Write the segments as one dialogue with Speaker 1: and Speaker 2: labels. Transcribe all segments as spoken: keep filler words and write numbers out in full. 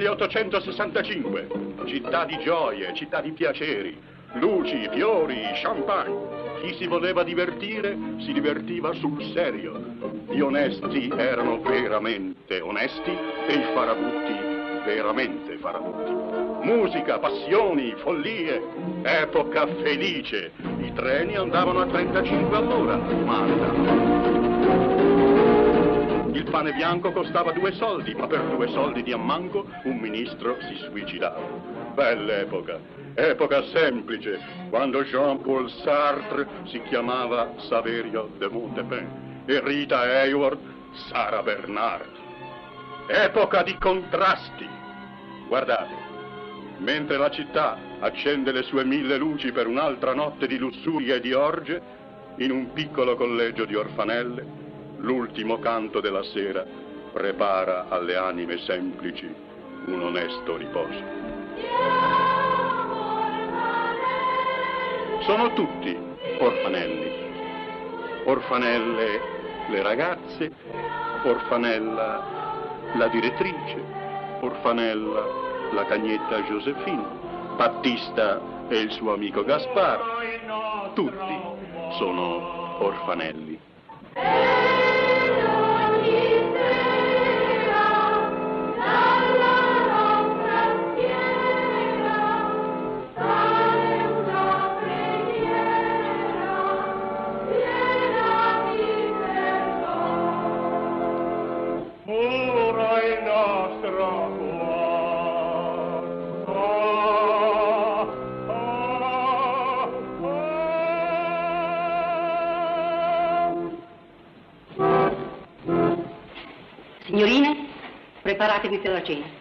Speaker 1: milleottocentosessantacinque, città di gioie, città di piaceri, luci, fiori, champagne. Chi si voleva divertire si divertiva sul serio. Gli onesti erano veramente onesti e i farabutti veramente farabutti. Musica, passioni, follie, epoca felice. I treni andavano a trentacinque all'ora, Malta. Il pane bianco costava due soldi, ma per due soldi di ammanco un ministro si suicidava. Bella epoca, epoca semplice, quando Jean-Paul Sartre si chiamava Saverio de Montepin e Rita Hayworth Sara Bernard. Epoca di contrasti. Guardate, mentre la città accende le sue mille luci per un'altra notte di lussuria e di orge, in un piccolo collegio di orfanelle, l'ultimo canto della sera prepara alle anime semplici un onesto riposo. Sono tutti orfanelli. Orfanelle le ragazze, orfanella la direttrice, orfanella la cagnetta Josephine, Battista e il suo amico Gaspar. Tutti sono orfanelli.
Speaker 2: Signorine, preparatevi per la cena.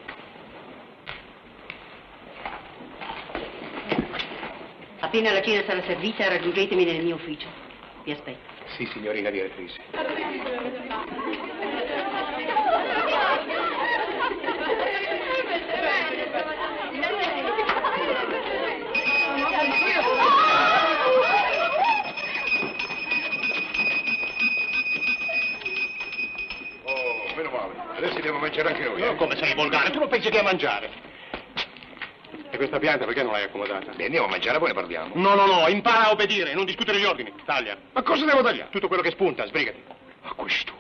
Speaker 2: Appena la cena sarà servita, raggiungetemi nel mio ufficio. Vi aspetto.
Speaker 3: Sì, signorina direttrice.
Speaker 1: Adesso andiamo a mangiare anche noi.
Speaker 3: No,
Speaker 1: eh?
Speaker 3: come sei volgare? Tu non pensi che a mangiare? E questa pianta perché non l'hai accomodata?
Speaker 1: Beh, andiamo a mangiare, poi ne parliamo.
Speaker 3: No, no, no, impara a obbedire, non discutere gli ordini. Taglia.
Speaker 1: Ma cosa devo tagliare?
Speaker 3: Tutto quello che spunta, sbrigati.
Speaker 1: A questo.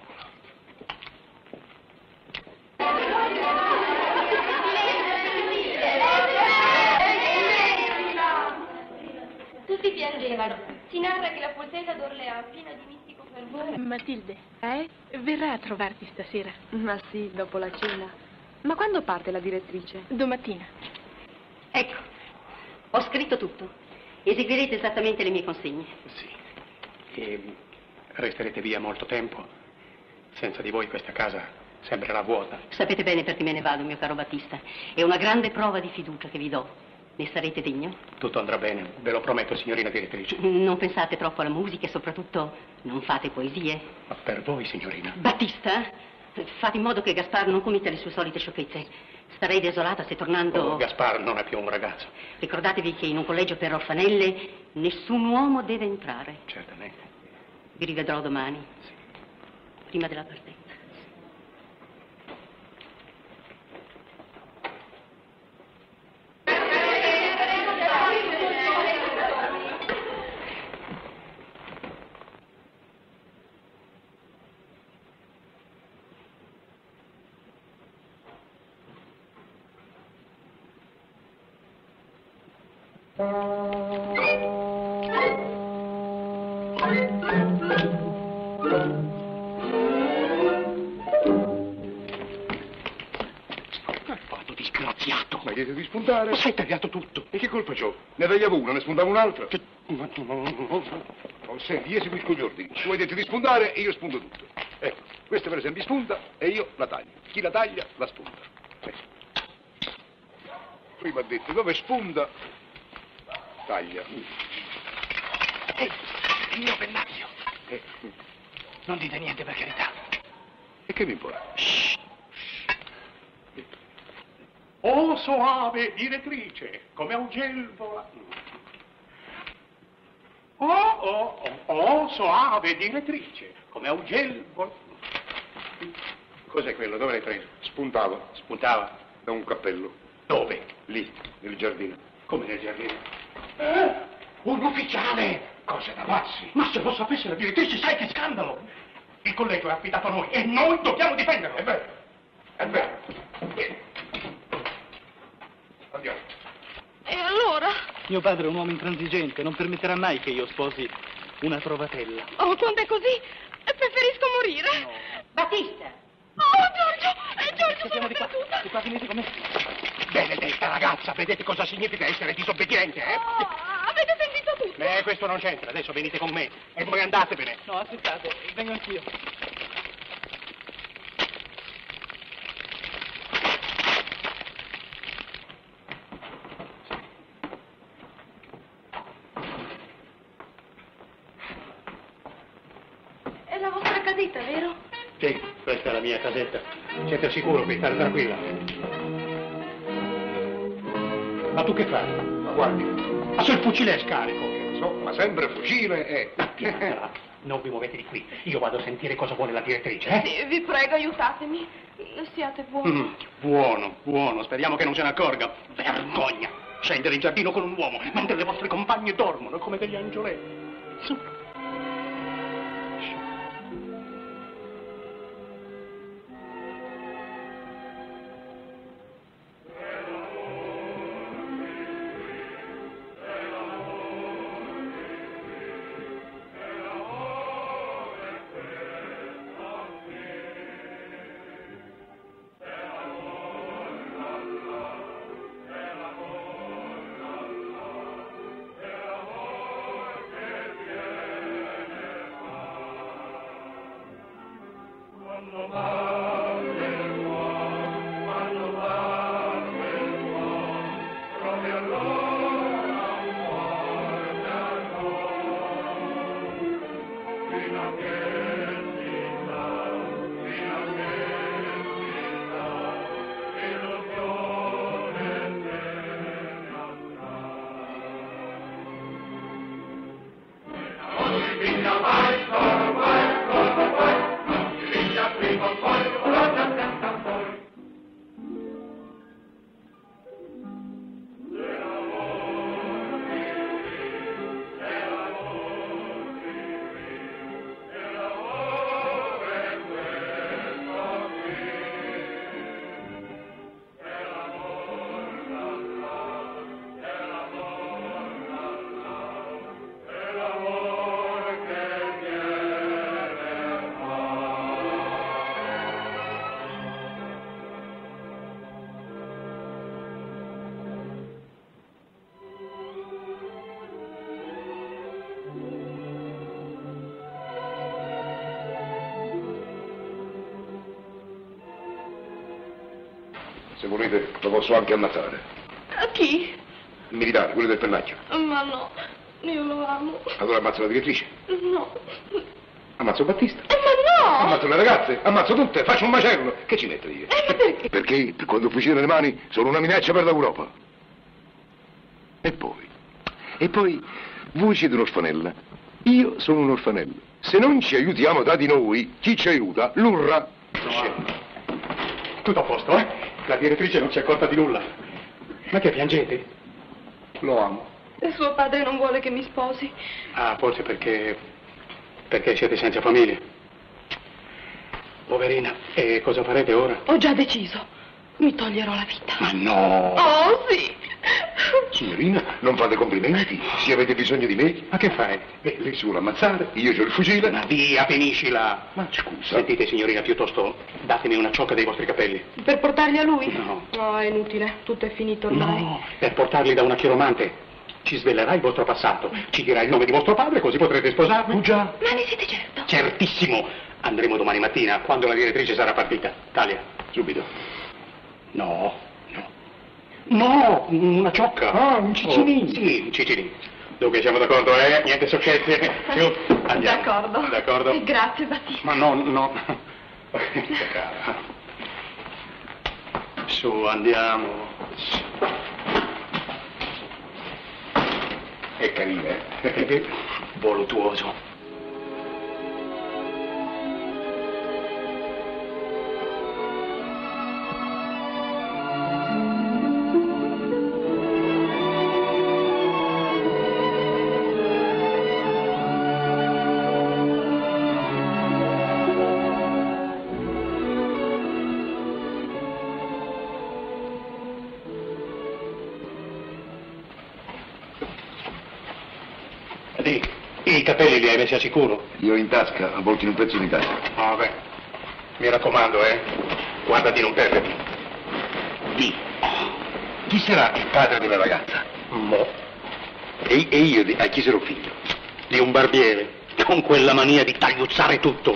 Speaker 4: Tutti piangevano. Si narra che la poltrona d'Orléans, piena di mistico fervore...
Speaker 5: Matilde, eh? Verrà a trovarti stasera.
Speaker 6: Ma sì, dopo la cena. Ma quando parte la direttrice?
Speaker 5: Domattina.
Speaker 2: Ecco, ho scritto tutto. Eseguirete esattamente le mie consegne.
Speaker 3: Sì. E resterete via molto tempo. Senza di voi questa casa sembrerà vuota.
Speaker 2: Sapete bene perché me ne vado, mio caro Battista. È una grande prova di fiducia che vi do. Ne sarete degno?
Speaker 3: Tutto andrà bene, ve lo prometto, signorina direttrice.
Speaker 2: Non pensate troppo alla musica e soprattutto non fate poesie.
Speaker 3: Ma per voi, signorina.
Speaker 2: Battista, fate in modo che Gaspar non commetta le sue solite sciocchezze. Starei desolata se tornando...
Speaker 3: Oh, Gaspar non è più un ragazzo.
Speaker 2: Ricordatevi che in un collegio per orfanelle nessun uomo deve entrare.
Speaker 3: Certamente.
Speaker 2: Vi rivedrò domani.
Speaker 3: Sì.
Speaker 2: Prima della partenza.
Speaker 1: Ma chiedi di spuntare?
Speaker 3: Ma sai tagliato tutto.
Speaker 1: E che colpa c'ho? Ne tagliavo uno, ne spuntavo un altro?
Speaker 3: Che... Ma tu non...
Speaker 1: Oh, senti, io seguisco gli ordini. Tu hai detto di spuntare e io spunto tutto. Ecco, questa per esempio spunta e io la taglio. Chi la taglia, la spunta. Ecco. Prima ha detto dove spunta, taglia.
Speaker 3: Ehi, il mio pennaglio.
Speaker 1: Eh.
Speaker 3: Non dite niente per carità.
Speaker 1: E che mi importa?
Speaker 3: Shh.
Speaker 7: Oh, soave direttrice, come un gel vola. Oh, oh, oh, oh, soave direttrice, come un gel vola.
Speaker 3: Cos'è quello? Dove l'hai preso?
Speaker 1: Spuntava.
Speaker 3: Spuntava.
Speaker 8: Da un cappello.
Speaker 3: Dove?
Speaker 8: Lì, nel giardino.
Speaker 3: Come nel giardino? Eh, un ufficiale! Cose da pazzi! Ma se lo sapesse la direttrice, sai che scandalo! Il collegio è affidato a noi e noi dobbiamo difenderlo!
Speaker 8: È vero, è vero. Andiamo.
Speaker 5: E allora?
Speaker 9: Mio padre è un uomo intransigente, non permetterà mai che io sposi una trovatella.
Speaker 5: Oh, quando è così, preferisco morire.
Speaker 9: No.
Speaker 2: Battista!
Speaker 5: Oh, Giorgio! Eh, Giorgio, sono
Speaker 9: di qua,
Speaker 5: perduta!
Speaker 9: di qua, venite con me.
Speaker 3: Benedetta ragazza, vedete cosa significa essere disobbediente, eh?
Speaker 5: Oh, avete sentito tutto?
Speaker 3: Eh, questo non c'entra, adesso venite con me e poi andatevene.
Speaker 9: No, aspettate, vengo anch'io.
Speaker 5: È la vostra casetta, vero?
Speaker 3: Sì, questa è la mia casetta. Siete sicuro qui, state tranquilla. Ma tu che fai?
Speaker 8: Ma guardi,
Speaker 3: Ma se il fucile è scarico.
Speaker 8: so, ma sempre fucile e...
Speaker 3: Non vi muovete di qui. Io vado a sentire cosa vuole la direttrice, eh?
Speaker 5: Sì, vi prego, aiutatemi. Siate buoni.
Speaker 3: Mm, buono, buono. Speriamo che non se ne accorga. Vergogna! Scendere in giardino con un uomo mentre le vostre compagne dormono come degli angioletti. Su.
Speaker 8: Se volete lo posso anche ammazzare.
Speaker 5: A chi?
Speaker 8: Il militare, quello del pennacchio.
Speaker 5: Ma no, io lo amo.
Speaker 8: Allora ammazzo la direttrice.
Speaker 5: No.
Speaker 8: Ammazzo Battista.
Speaker 5: Eh, ma no!
Speaker 8: Ammazzo le ragazze, ammazzo tutte, faccio un macello. Che ci metto io?
Speaker 5: Eh, ma perché?
Speaker 8: Perché quando fucile nelle mani sono una minaccia per l'Europa. E poi, e poi, voi siete un'orfanella, io sono un orfanello. Se non ci aiutiamo tra di noi, chi ci aiuta? L'urra.
Speaker 3: No. Tutto a posto, eh? La direttrice non si è accorta di nulla. Ma che piangete?
Speaker 8: Lo amo.
Speaker 5: E suo padre non vuole che mi sposi.
Speaker 3: Ah, forse perché... perché siete senza famiglia. Poverina, e cosa farete ora?
Speaker 5: Ho già deciso. Mi toglierò la vita.
Speaker 3: Ma no!
Speaker 5: Oh, sì!
Speaker 8: Signorina, non fate complimenti. Se avete bisogno di me...
Speaker 3: Ma che fai?
Speaker 8: Eh, lei si vuole ammazzare, io c'ho il fucile.
Speaker 3: Ma via, finiscila!
Speaker 8: Ma scusa.
Speaker 3: Sentite, signorina, piuttosto datemi una ciocca dei vostri capelli.
Speaker 5: Per portarli a lui?
Speaker 3: No.
Speaker 5: No, è inutile. Tutto è finito ormai.
Speaker 3: No, per portarli da una chiromante. Ci svelerà il vostro passato, ci dirà il nome di vostro padre, così potrete sposarvi.
Speaker 8: Oh, già.
Speaker 5: Ma ne siete certo?
Speaker 3: Certissimo. Andremo domani mattina, quando la direttrice sarà partita. Talia.
Speaker 8: Subito.
Speaker 3: No, no. No, una ciocca.
Speaker 8: Ah, un ciccinino.
Speaker 3: Oh, sì, un ciccinino. Dunque siamo d'accordo, eh? Niente sciocchezze. Su, andiamo.
Speaker 5: D'accordo.
Speaker 3: D'accordo.
Speaker 5: Grazie, Battista.
Speaker 3: Ma no, no. Su, andiamo.
Speaker 8: È carina, eh?
Speaker 3: Voluttuoso. Di, i capelli li hai messi a sicuro?
Speaker 8: Io in tasca, avvolti in un pezzo di tasca.
Speaker 3: Vabbè, mi raccomando, eh. Guarda di non perderli.
Speaker 8: Di, chi sarà il padre della ragazza?
Speaker 3: Mo.
Speaker 8: E, e io di, a chi sarò figlio?
Speaker 3: Di un barbiere, con quella mania di tagliuzzare tutto.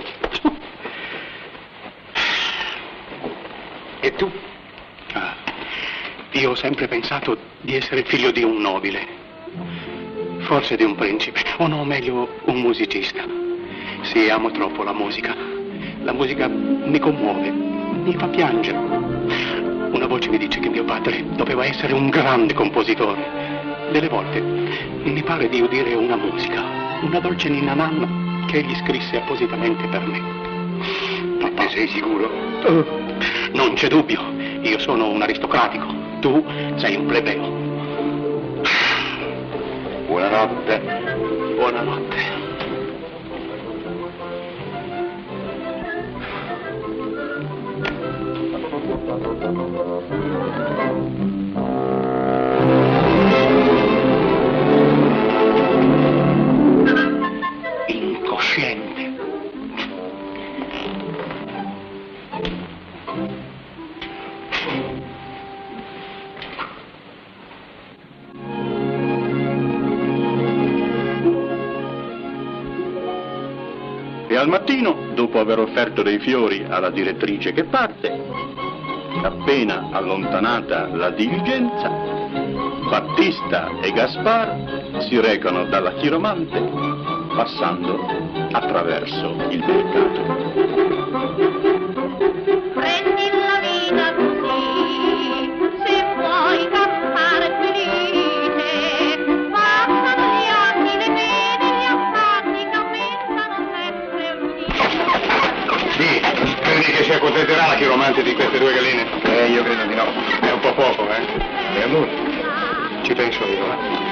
Speaker 8: E tu?
Speaker 3: Ah, io ho sempre pensato di essere figlio di un nobile, forse di un principe, o no, meglio, un musicista. Sì, amo troppo la musica. La musica mi commuove, mi fa piangere. Una voce mi dice che mio padre doveva essere un grande compositore. Delle volte mi pare di udire una musica, una dolce ninna nanna che egli scrisse appositamente per me.
Speaker 8: Ne sei sicuro?
Speaker 3: Uh, non c'è dubbio, io sono un aristocratico, tu sei un plebeo.
Speaker 8: Buonanotte.
Speaker 3: Buonanotte. Incosciente.
Speaker 1: E al mattino, dopo aver offerto dei fiori alla direttrice che parte, appena allontanata la diligenza, Battista e Gaspar si recano dalla chiromante passando attraverso il mercato.
Speaker 10: Prendi la vita così, se vuoi campare felice, passano gli anni, le vedi, gli affanni che aumentano sempre uniti.
Speaker 3: Sì, credi che si accontenterà la chiromante di queste due galline?
Speaker 8: Eh, io credo di no.
Speaker 3: È un po' poco, eh?
Speaker 8: E allora?
Speaker 3: Ci penso io, eh?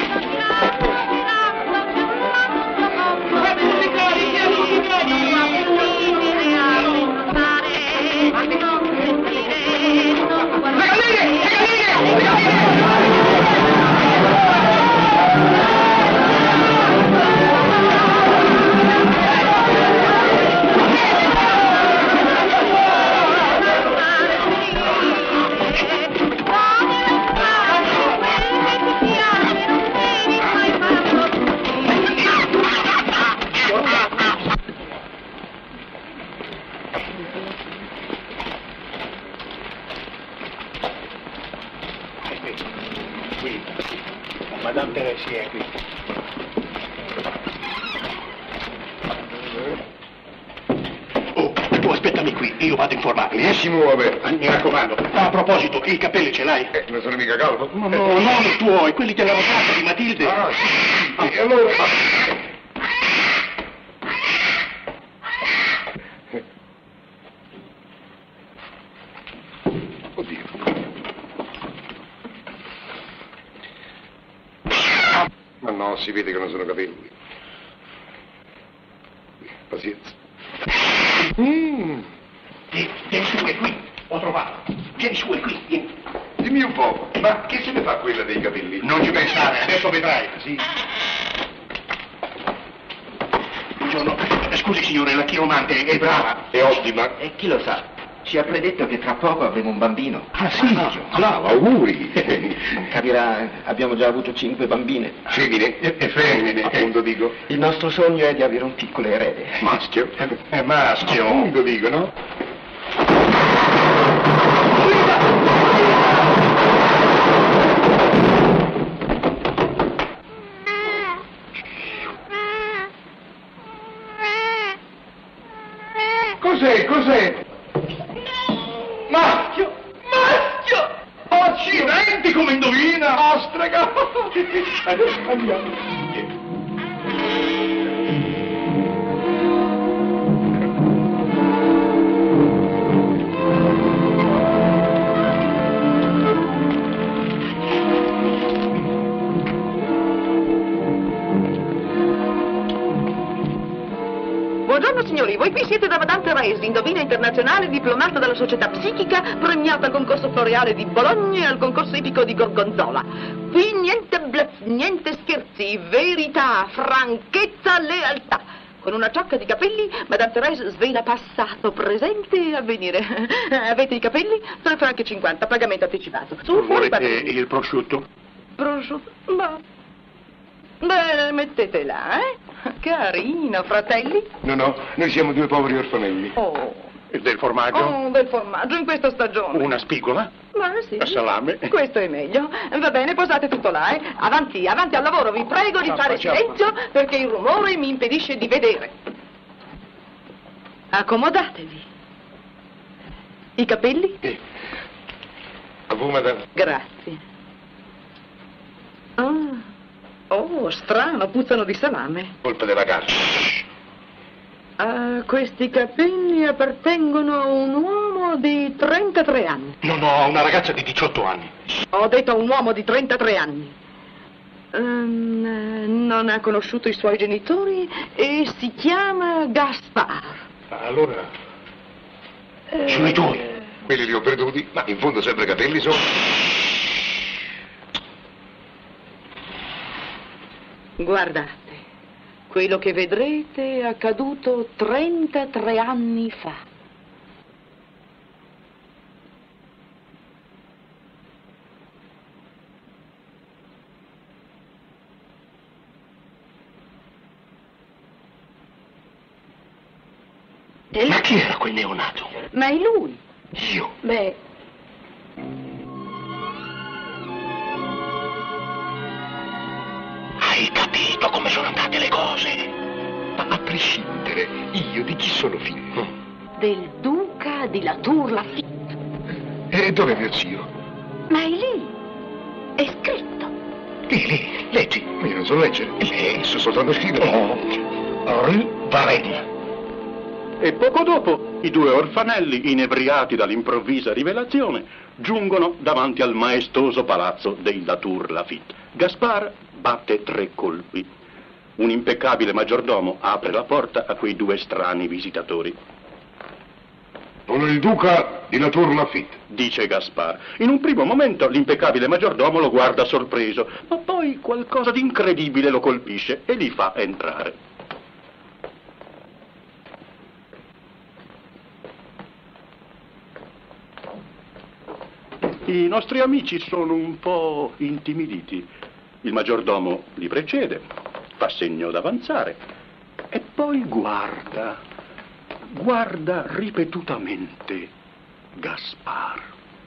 Speaker 3: Madame Teresi è qui. Oh, tu aspettami qui, io vado a informarmi.
Speaker 8: E si muove.
Speaker 3: Mi raccomando. A proposito, i capelli ce l'hai?
Speaker 8: Eh, non sono mica calvo.
Speaker 3: No, no, non i tuoi, quelli della ragazza di Matilde.
Speaker 8: Ah, sì, sì. E allora? Oddio. Ma no, si vede che non sono capelli. Pazienza. Mm.
Speaker 3: Vieni, vieni su, è qui, ho trovato. Vieni su, è qui, vieni.
Speaker 8: Dimmi un po', ma che se ne fa quella dei capelli?
Speaker 3: Non ci pensare, adesso vedrai.
Speaker 8: Sì.
Speaker 3: Buongiorno. Scusi signore, la chiromante è brava.
Speaker 8: È ottima.
Speaker 11: E chi lo sa? Ci ha predetto che tra poco avremo un bambino.
Speaker 3: Ah sì?
Speaker 8: Bravo, auguri.
Speaker 11: Capirà, abbiamo già avuto cinque bambine.
Speaker 8: Femmine e, e femmine, appunto dico.
Speaker 11: Il nostro sogno è di avere un piccolo erede.
Speaker 8: Maschio.
Speaker 3: È maschio.
Speaker 8: Appunto dico, no? Cos'è? Cos'è?
Speaker 3: Maschio! Maschio! Accidenti come indovina! Ostrega! Adesso andiamo.
Speaker 6: Buongiorno signori, voi qui siete da Madame Teresi, indovina internazionale, diplomata dalla società psichica, premiata al concorso floreale di Bologna e al concorso ipico di Gorgonzola. Qui niente bluff, niente scherzi, verità, franchezza, lealtà. Con una ciocca di capelli, Madame Thérèse svela passato, presente e avvenire. Avete i capelli? tre franchi e cinquanta, pagamento anticipato. Su, fuori
Speaker 3: Volete
Speaker 6: battiti.
Speaker 3: il prosciutto?
Speaker 6: Prosciutto? Ma... Beh, mettete là, eh? Carino, fratelli.
Speaker 8: No, no, noi siamo due poveri orfanelli.
Speaker 6: Oh,
Speaker 3: E del formaggio?
Speaker 6: oh, del formaggio in questa stagione.
Speaker 3: Una spigola?
Speaker 6: Ma sì.
Speaker 3: A salame?
Speaker 6: Questo è meglio. Va bene, posate tutto là, eh? Avanti, avanti al lavoro, vi prego di
Speaker 3: Ciappa,
Speaker 6: fare
Speaker 3: ciappa.
Speaker 6: silenzio perché il rumore mi impedisce di vedere. Accomodatevi. I capelli?
Speaker 8: Eh. A voi, madame.
Speaker 6: Grazie. Ah. Oh, strano, puzzano di salame.
Speaker 8: Colpa della carne.
Speaker 6: Ah, questi capelli appartengono a un uomo di trentatré anni.
Speaker 3: No, no, a una ragazza di diciotto anni.
Speaker 6: Ho detto a un uomo di trentatré anni. Ehm, non ha conosciuto i suoi genitori e si chiama Gaspar.
Speaker 3: Allora,
Speaker 6: Eh,
Speaker 3: sono i tuoi.
Speaker 8: Quelli li ho perduti, ma in fondo sempre capelli sono.
Speaker 6: Guardate, quello che vedrete è accaduto trentatré anni fa.
Speaker 3: Ma chi era quel neonato?
Speaker 6: Ma è lui?
Speaker 3: Io.
Speaker 6: Beh,
Speaker 3: Hai capito come sono andate le cose?
Speaker 8: Ma a prescindere, io di chi sono figlio?
Speaker 6: del duca di Latour Lafitte.
Speaker 8: E dov'è mio zio?
Speaker 6: Ma è lì, è scritto.
Speaker 8: Lì, lì, leggi. Ma io non so leggere. Lei, so soltanto scrivere.
Speaker 3: Oh, Rue Varennes.
Speaker 1: E poco dopo i due orfanelli, inebriati dall'improvvisa rivelazione, giungono davanti al maestoso palazzo dei Latour Lafitte. Gaspar batte tre colpi. Un impeccabile maggiordomo apre la porta a quei due strani visitatori.
Speaker 8: Sono il duca di Latour Lafitte,
Speaker 1: Dice Gaspar. In un primo momento l'impeccabile maggiordomo lo guarda sorpreso, ma poi qualcosa di incredibile lo colpisce e li fa entrare. I nostri amici sono un po' intimiditi. Il maggiordomo li precede, fa segno d'avanzare e poi guarda, guarda ripetutamente Gaspar.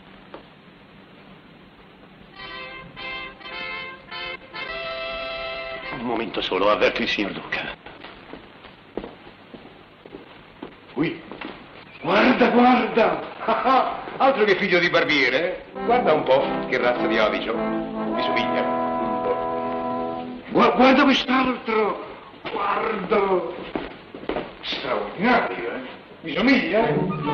Speaker 3: Un momento solo, avverto il signor Duca.
Speaker 8: Qui. Guarda, guarda! Altro che figlio di barbiere, eh? Guarda un po' che razza di avicio. Mi somiglia un po'. Gua- guarda quest'altro! Guarda! Straordinario, eh? Mi somiglia?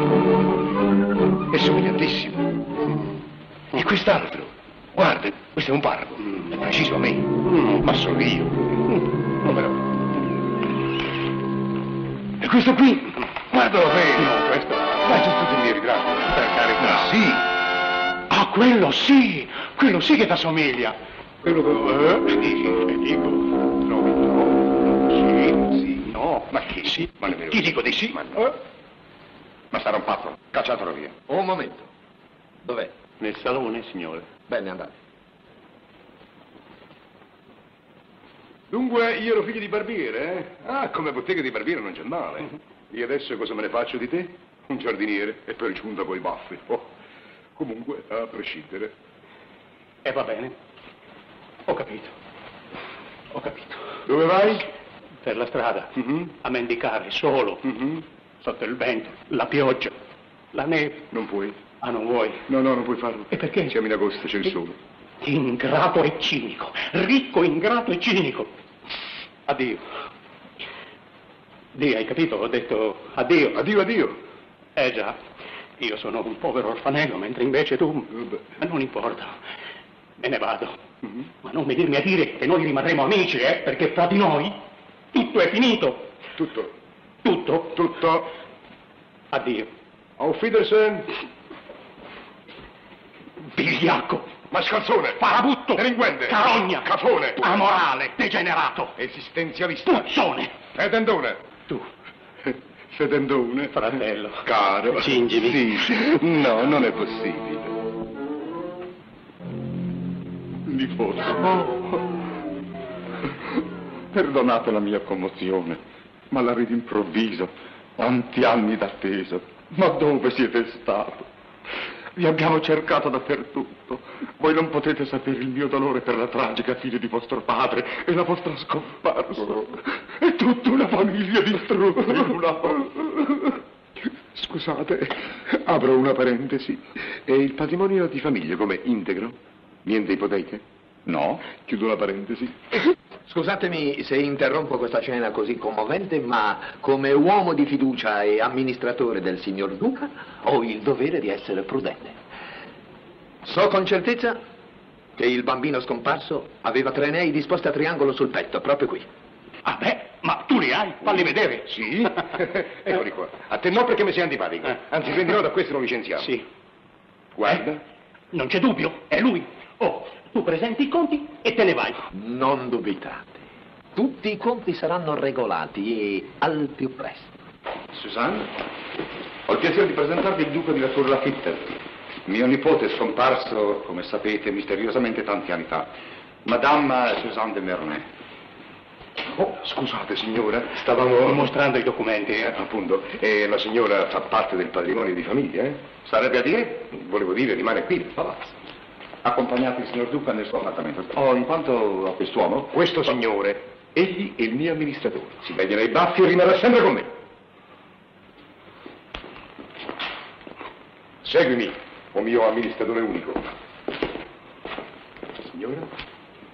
Speaker 8: È somigliantissimo. E quest'altro? Guarda, questo è un parroco. È preciso a me. Ma sono io. Come no? E questo qui? Guardalo bene.
Speaker 3: No, questo...
Speaker 8: Ma c'è tutti i miei ritratti.
Speaker 3: Per carità.
Speaker 8: Ma sì.
Speaker 3: Ah, quello sì! Quello sì che t'assomiglia!
Speaker 8: Quello che... Eh? Dici, dico. Trovi, no. Sì, sì.
Speaker 3: No,
Speaker 8: Ma che
Speaker 3: sì?
Speaker 8: Ma nemmeno
Speaker 3: Ti
Speaker 8: sì.
Speaker 3: dico di sì.
Speaker 8: Ma no. Eh? Ma sarà un pazzo. Cacciatelo via.
Speaker 11: Un momento. Dov'è?
Speaker 1: Nel salone, signore.
Speaker 11: Bene, andate.
Speaker 8: Dunque, io ero figlio di barbiere, eh? Ah, come bottega di barbiere non c'è male. E adesso cosa me ne faccio di te? Un giardiniere e per giunta coi baffi. Oh. Comunque, a prescindere.
Speaker 3: E va bene. Ho capito. Ho capito.
Speaker 8: Dove vai?
Speaker 3: Per la strada.
Speaker 8: Mhm.
Speaker 3: A mendicare, solo.
Speaker 8: Mhm.
Speaker 3: Sotto il vento, la pioggia, la neve.
Speaker 8: Non puoi.
Speaker 3: Ah, non vuoi?
Speaker 8: No, no, non puoi farlo.
Speaker 3: E perché?
Speaker 8: Siamo in agosto, c'è il sole.
Speaker 3: Ingrato e cinico. Ricco, ingrato e cinico. Addio. Dio, hai capito? Ho detto addio.
Speaker 8: Addio, addio.
Speaker 3: Eh già, io sono un povero orfanello, mentre invece tu...
Speaker 8: Vabbè.
Speaker 3: Ma non importa, me ne vado.
Speaker 8: Mhm.
Speaker 3: Ma non venirmi a dire che noi rimarremo amici, eh? Perché fra di noi tutto è finito.
Speaker 8: Tutto.
Speaker 3: Tutto?
Speaker 8: Tutto.
Speaker 3: Addio.
Speaker 8: Auf Wiedersehen.
Speaker 3: Vigliacco.
Speaker 8: mascalzone,
Speaker 7: farabutto,
Speaker 8: delinquente,
Speaker 7: carogna,
Speaker 8: cafone,
Speaker 7: amorale, degenerato,
Speaker 8: esistenzialista,
Speaker 7: puzzone.
Speaker 8: Fedendone.
Speaker 3: Tu.
Speaker 8: Fedendone.
Speaker 3: Fratello.
Speaker 8: Caro.
Speaker 3: Cingimi.
Speaker 8: Sì. No, non è possibile.
Speaker 1: Nipote. Oh. Perdonate la mia commozione, ma la vedo improvviso, tanti anni d'attesa. Ma dove siete stato? Vi abbiamo cercato dappertutto. Voi non potete sapere il mio dolore per la tragica fine di vostro padre e la vostra scomparsa. È tutta una famiglia distrutta in una...
Speaker 8: Scusate, apro una parentesi. E il patrimonio di famiglia come integro? Niente ipoteche?
Speaker 1: No.
Speaker 8: Chiudo la parentesi.
Speaker 11: Scusatemi se interrompo questa cena così commovente, ma come uomo di fiducia e amministratore del signor Duca ho il dovere di essere prudente. So con certezza che il bambino scomparso aveva tre anelli disposti a triangolo sul petto, proprio qui.
Speaker 7: Ah beh, ma tu li hai? Falli vedere.
Speaker 8: Sì? Eccoli qua. A te no perché mi sei antipatico. Anzi, prendi nota, questo lo licenziamo.
Speaker 7: Sì.
Speaker 8: Guarda.
Speaker 7: Eh? Non c'è dubbio, è lui. Oh, tu presenti i conti e te ne vai.
Speaker 11: Non dubitate. Tutti i conti saranno regolati e al più presto.
Speaker 1: Susanne, ho il piacere di presentarvi il duca di La Tour Lafitte, mio nipote scomparso, come sapete, misteriosamente tanti anni fa. Madame Suzanne de Mernay.
Speaker 8: Oh, scusate signora, stavamo...
Speaker 3: mostrando i documenti.
Speaker 8: Eh, appunto, e la signora fa parte del patrimonio di famiglia, eh?
Speaker 1: Sarebbe a dire?
Speaker 8: Volevo dire, rimane qui.
Speaker 1: Palazzo. Accompagnate il signor Duca nel suo appartamento. Oh, in quanto a quest'uomo?
Speaker 8: Questo signore, egli è il mio amministratore. Si vede nei baffi e rimarrà sempre con me. Seguimi, o mio amministratore unico. Signora?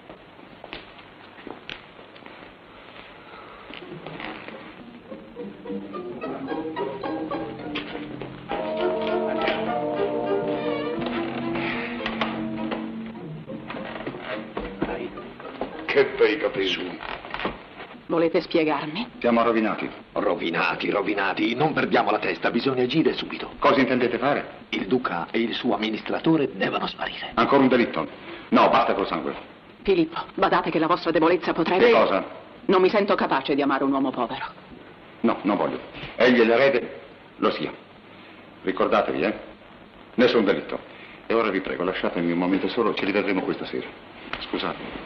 Speaker 8: Che bei capelli.
Speaker 6: Volete spiegarmi?
Speaker 1: Siamo rovinati.
Speaker 11: Rovinati, rovinati, non perdiamo la testa, bisogna agire subito.
Speaker 1: Cosa intendete fare?
Speaker 11: Il duca e il suo amministratore devono sparire.
Speaker 1: Ancora un delitto? No, basta col sangue.
Speaker 6: Filippo, badate che la vostra debolezza potrebbe...
Speaker 1: Che cosa?
Speaker 6: Non mi sento capace di amare un uomo povero.
Speaker 1: No, non voglio. Egli è l'erede, lo sia. Ricordatevi, eh? Nessun delitto. E ora vi prego, lasciatemi un momento solo, ci rivedremo questa sera. Scusate.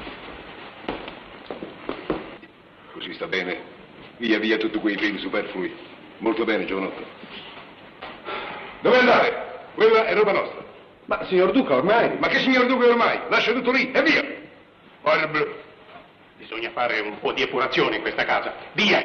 Speaker 8: Così sta bene. Via via tutti quei peli superflui. Molto bene, giovanotto. Dove andate? Quella è roba nostra.
Speaker 3: Ma signor Duca, ormai...
Speaker 8: Ma che signor Duca ormai? Lascia tutto lì e via! Guarda.
Speaker 3: Bisogna fare un po' di epurazione in questa casa. Via!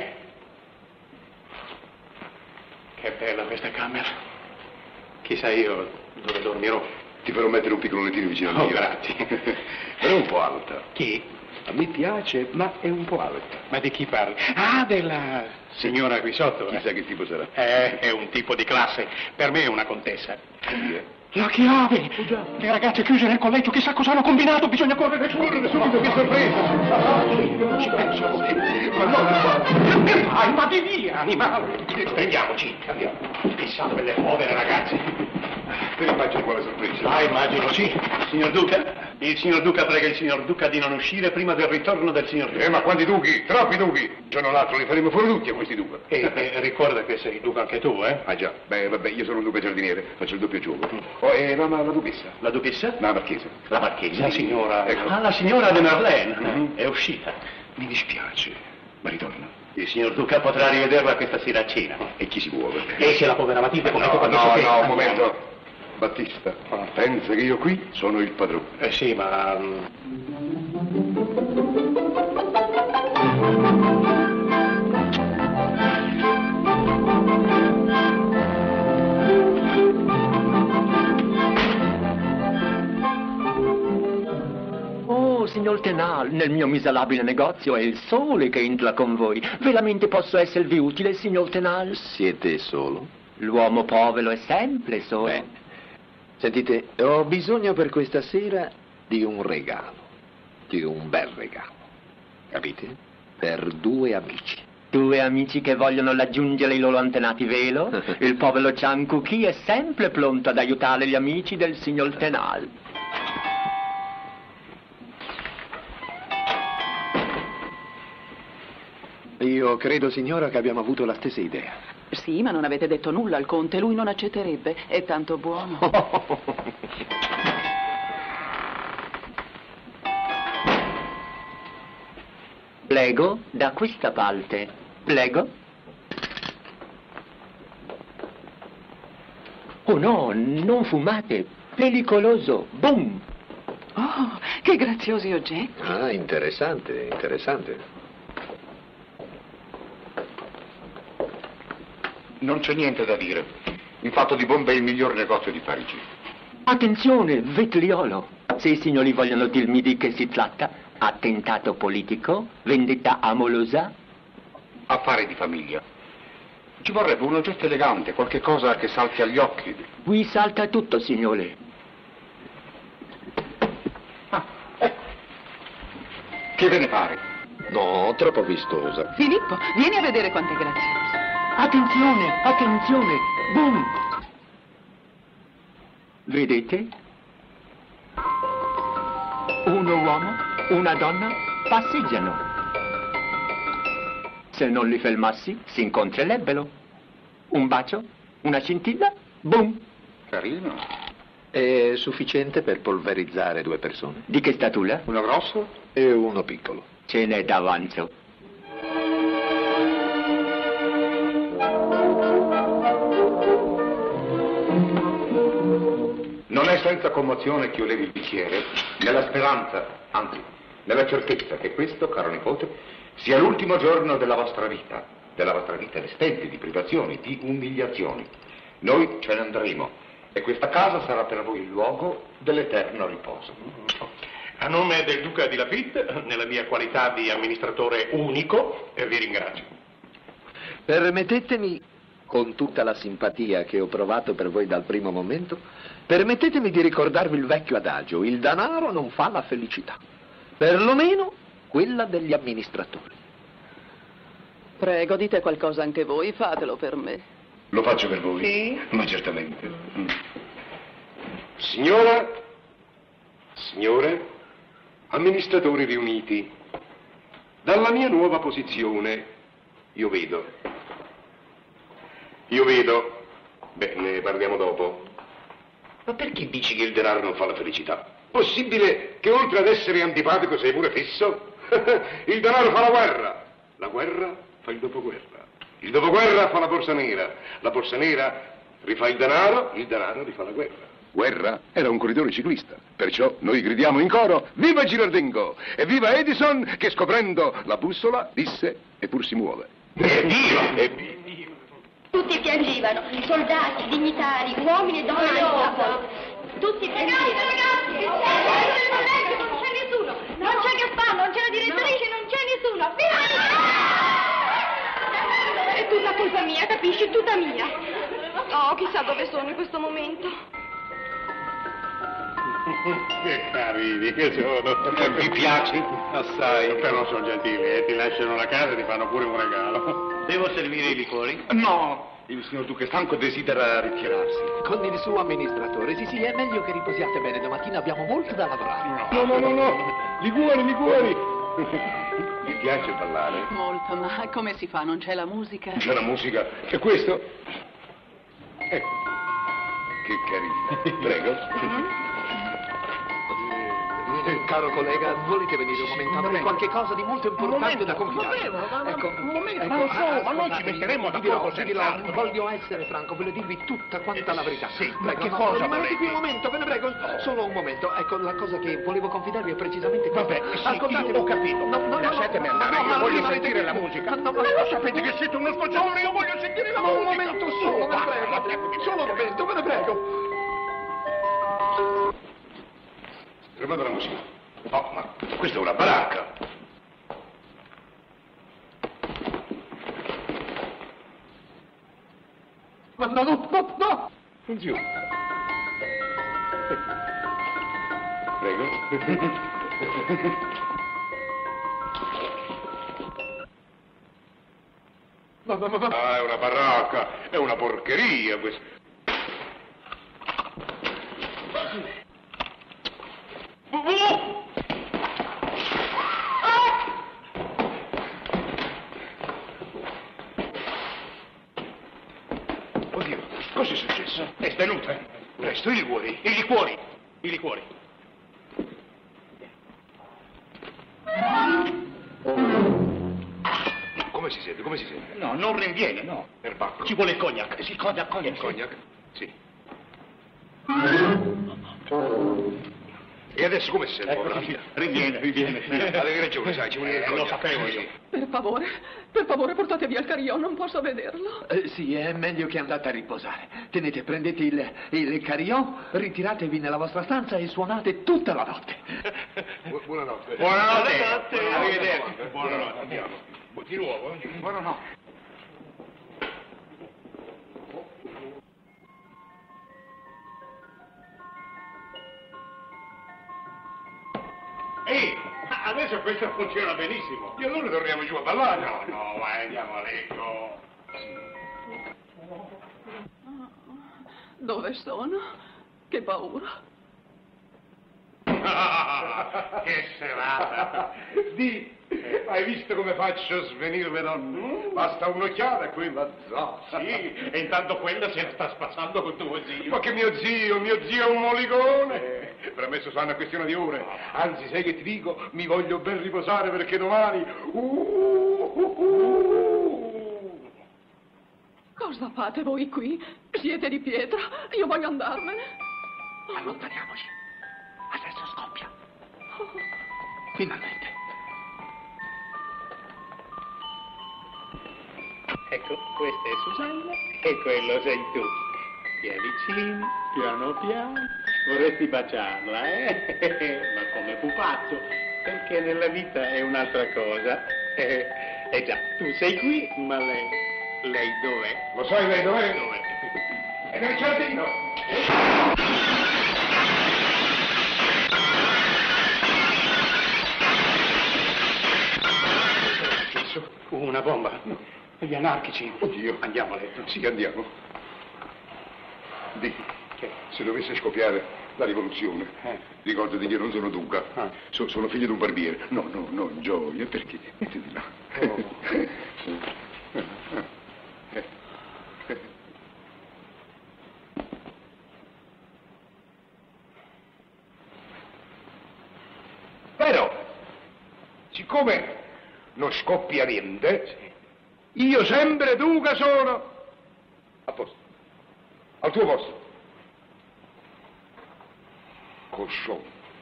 Speaker 3: Che bella questa camera. Chissà io dove dormirò.
Speaker 8: Ti farò mettere un piccolo lettino vicino al mio.
Speaker 3: Oh, grazie.
Speaker 8: Però è un po' alta.
Speaker 3: Chi?
Speaker 8: A me piace, ma è un po' alta.
Speaker 3: Ma di chi parli? Ah, della signora qui sotto.
Speaker 8: Chissà
Speaker 3: eh.
Speaker 8: che tipo sarà.
Speaker 3: Eh, è un tipo di classe. Per me è una contessa.
Speaker 8: Chi è?
Speaker 3: La chiave! Le ragazze chiuse nel collegio, chissà cosa hanno combinato, bisogna correre su.
Speaker 8: Correre subito, che sorpresa!
Speaker 3: Io non ci penso. Ma no, che fai? Ma di via, animale! Prendiamoci, andiamo. Chissà quelle povere ragazze.
Speaker 8: Te immagini quale sorpresa?
Speaker 3: Ah, immagino, sì. Signor Duca, il signor Duca prega il signor Duca di non uscire prima del ritorno del signor Duca.
Speaker 8: Eh, ma quanti duchi? Troppi duchi! Il giorno l'altro li faremo fuori tutti a questi duca.
Speaker 3: E, e ricorda che sei Duca anche tu, eh?
Speaker 8: Ah già, beh, vabbè, io sono un duca giardiniere, faccio il doppio gioco. Oh, e la, la, la duchessa?
Speaker 3: La duchessa?
Speaker 8: La marchesa.
Speaker 3: La marchesa? La signora...
Speaker 8: Ecco.
Speaker 3: Ah, la signora de Merlin. Mm-hmm. È uscita.
Speaker 8: Mi dispiace, ma ritorna.
Speaker 3: Il signor Duca potrà rivederla questa sera a cena.
Speaker 8: E chi si vuole?
Speaker 3: E se la povera Matilde come
Speaker 8: No,
Speaker 3: tu
Speaker 8: no,
Speaker 3: che...
Speaker 8: no, un momento. Battista, pensa che io qui sono il padrone.
Speaker 3: Eh sì, ma...
Speaker 11: Oh, signor Tenal, nel mio miserabile negozio è il sole che entra con voi. Veramente posso esservi utile, signor Tenal?
Speaker 12: Siete solo?
Speaker 11: L'uomo povero è sempre solo.
Speaker 12: Bene. Sentite, ho bisogno per questa sera di un regalo, di un bel regalo, capite? Per due amici.
Speaker 11: Due amici che vogliono raggiungere i loro antenati, vero? Il povero Ciancucchi è sempre pronto ad aiutare gli amici del signor Tenal.
Speaker 12: Io credo, signora, che abbiamo avuto la stessa idea.
Speaker 6: Sì, ma non avete detto nulla al conte, lui non accetterebbe, è tanto buono.
Speaker 13: Prego, da questa parte. Prego. Oh no, non fumate, pericoloso. Boom!
Speaker 6: Oh, che graziosi oggetti.
Speaker 12: Ah, interessante, interessante.
Speaker 8: Non c'è niente da dire. Il fatto di bomba è il miglior negozio di Parigi.
Speaker 13: Attenzione, vetriolo. Se i signori vogliono dirmi di che si tratta, attentato politico, vendetta amorosa?
Speaker 8: Affari di famiglia. Ci vorrebbe un oggetto elegante, qualche cosa che salti agli occhi.
Speaker 13: Qui salta tutto, signore.
Speaker 8: Che ve ne pare?
Speaker 12: No, troppo vistosa.
Speaker 6: Filippo, vieni a vedere quanto è grazioso.
Speaker 13: Attenzione, attenzione, boom! Vedete? Un uomo, una donna passeggiano. Se non li fermassi, si incontrerebbero. Un bacio, una scintilla, boom!
Speaker 8: Carino.
Speaker 12: È sufficiente per polverizzare due persone.
Speaker 13: Di che statura?
Speaker 8: Uno grosso
Speaker 12: e uno piccolo.
Speaker 13: Ce n'è d'avanzo.
Speaker 8: Non è senza commozione che io levi il bicchiere, nella speranza, anzi, nella certezza che questo, caro nipote, sia l'ultimo giorno della vostra vita, della vostra vita restente di privazioni, di umiliazioni. Noi ce ne andremo e questa casa sarà per voi il luogo dell'eterno riposo.
Speaker 3: A nome del Duca di Lafitte, nella mia qualità di amministratore unico, eh, vi ringrazio.
Speaker 12: Permettetemi, con tutta la simpatia che ho provato per voi dal primo momento, permettetemi di ricordarvi il vecchio adagio: il denaro non fa la felicità, perlomeno quella degli amministratori.
Speaker 6: Prego, dite qualcosa anche voi, fatelo per me.
Speaker 8: Lo faccio per voi?
Speaker 6: Sì.
Speaker 8: Ma certamente. Mm.
Speaker 3: Signora, signore, amministratori riuniti, dalla mia nuova posizione io vedo, io vedo, beh, ne parliamo dopo, ma perché dici che il denaro non fa la felicità? Possibile che oltre ad essere antipatico sei pure fisso? Il denaro fa la guerra, la guerra fa il dopoguerra, il dopoguerra fa la borsa nera, la borsa nera rifà il denaro, il denaro rifà la guerra.
Speaker 8: Guerra era un corridore ciclista, perciò noi gridiamo in coro: viva Girardengo! E viva Edison, che scoprendo la bussola disse: eppur si muove.
Speaker 3: Evviva! Evviva!
Speaker 4: Tutti piangevano, soldati, dignitari, uomini e donne del popolo. Tutti piangevano. Ragazzi, ragazzi, non c'è nessuno, non c'è Gaspar, non c'è la direttrice, non c'è nessuno. È tutta colpa mia, capisci? Tutta mia. Oh, chissà dove sono in questo momento.
Speaker 3: Che carini che sono. Mi piaci? Assai. Però sono gentili, eh? Ti lasciano la casa e ti fanno pure un regalo. Devo servire i liquori?
Speaker 8: No, il signor Duca Stanco desidera ritirarsi.
Speaker 12: Con il suo amministratore, sì sì, è meglio che riposiate bene, domattina abbiamo molto da lavorare.
Speaker 8: No, no, no, no, liquori, liquori. Vi piace ballare?
Speaker 6: Molto, ma come si fa? Non c'è la musica?
Speaker 8: C'è la musica. E questo? Ecco. Che carino. Prego.
Speaker 6: Mm-hmm.
Speaker 12: Eh, caro collega, volete venire un momento? Avrei qualche cosa di molto importante da confidarvi. Ecco,
Speaker 3: un momento,
Speaker 12: ecco,
Speaker 3: ma, so, ma noi
Speaker 12: ascoltatemi,
Speaker 3: ci metteremo
Speaker 12: vi dirò,
Speaker 3: d'accordo
Speaker 12: vi dirò,
Speaker 3: senz'altro.
Speaker 12: voglio essere franco, voglio dirvi tutta quanta la verità.
Speaker 3: Sì, ma
Speaker 12: Prego,
Speaker 3: che
Speaker 12: no,
Speaker 3: cosa
Speaker 12: rimanete
Speaker 3: volete?
Speaker 12: qui un momento, ve ne prego, solo un momento. Ecco, la cosa che volevo confidarvi è precisamente questa.
Speaker 3: Vabbè, sì,
Speaker 12: ascoltatemi.
Speaker 3: io ho capito.
Speaker 12: No, no, no,
Speaker 3: Lasciatemi
Speaker 12: no,
Speaker 3: andare,
Speaker 12: no,
Speaker 3: io
Speaker 12: no,
Speaker 3: voglio
Speaker 12: rimanete
Speaker 3: sentire
Speaker 12: qui.
Speaker 3: la musica.
Speaker 12: No, no,
Speaker 3: Ma lo sapete che siete uno scocciatore, io voglio sentire la
Speaker 12: no,
Speaker 3: musica.
Speaker 12: un momento solo, ve ne prego. Solo un momento, ve ne prego.
Speaker 8: Fermate la musica. No, ma questa è una baracca.
Speaker 3: Ma no, no, no, no!
Speaker 8: Funziona. Prego.
Speaker 3: No, no, no, no.
Speaker 8: Ah, è una baracca, è una porcheria questa.
Speaker 3: Svenuta. Presto, i liquori, i liquori, i liquori.
Speaker 8: Come si sente? Come si sente?
Speaker 3: No, non rinviene, no.
Speaker 8: Perbacco.
Speaker 3: Ci vuole il cognac. Sì, cognac, cognac.
Speaker 8: Il cognac? Sì. E adesso come si sente?
Speaker 3: Ecco, sì, riviene, riviene.
Speaker 8: Avevi ragione, sai, ci vuole il
Speaker 3: Eh,
Speaker 8: cognac.
Speaker 3: lo sapevo io.
Speaker 5: Per favore, per favore, portate via il carillon, non posso vederlo.
Speaker 11: Eh, sì, è meglio che andate a riposare. Tenete, prendete il, il carillon, ritiratevi nella vostra stanza e suonate tutta la notte.
Speaker 8: Bu- buonanotte.
Speaker 3: Buonanotte.
Speaker 8: Arrivederci.
Speaker 3: Buonanotte. Andiamo.
Speaker 8: Di nuovo, eh?
Speaker 3: Buonanotte.
Speaker 7: Ehi, adesso questo funziona benissimo.
Speaker 8: E allora torniamo giù a ballare.
Speaker 7: No, no, vai, andiamo a letto.
Speaker 5: Dove sono? Che paura.
Speaker 7: Ah, che serata.
Speaker 8: Di, hai visto come faccio svenire donne? Basta un'occhiata e quella zozza.
Speaker 7: Sì, e intanto quella se la sta spassando con tuo zio.
Speaker 8: Ma che mio zio, mio zio è un moligone. Per me sono una questione di ore. Anzi, sai che ti dico? Mi voglio ben riposare perché domani... Uh, uh, uh.
Speaker 5: Cosa fate voi qui? Siete di pietra? Io voglio andarmene.
Speaker 11: Allontaniamoci. Adesso scoppia. Finalmente.
Speaker 3: Ecco, questa è Susanna e quello sei tu. Ti avvicini, piano piano. Vorresti baciarla, eh? Ma come pupazzo, perché nella vita è un'altra cosa. Eh, eh già, tu sei qui, ma lei, lei dov'è?
Speaker 8: Lo sai lei dov'è?
Speaker 3: Dov'è?
Speaker 8: È nel giardino.
Speaker 3: Una bomba. Gli anarchici.
Speaker 8: Oddio.
Speaker 3: Andiamo a letto.
Speaker 8: Sì, andiamo. Di,
Speaker 3: Che?
Speaker 8: se dovesse scoppiare la rivoluzione,
Speaker 3: Eh.
Speaker 8: ricordati che io non sono duca.
Speaker 3: Ah.
Speaker 8: So- sono figlio di un barbiere. No, no, no, Gioia, perché? Mettiti là. Però, siccome non scoppia niente, io sempre duca sono a posto, al tuo posto. Coscione.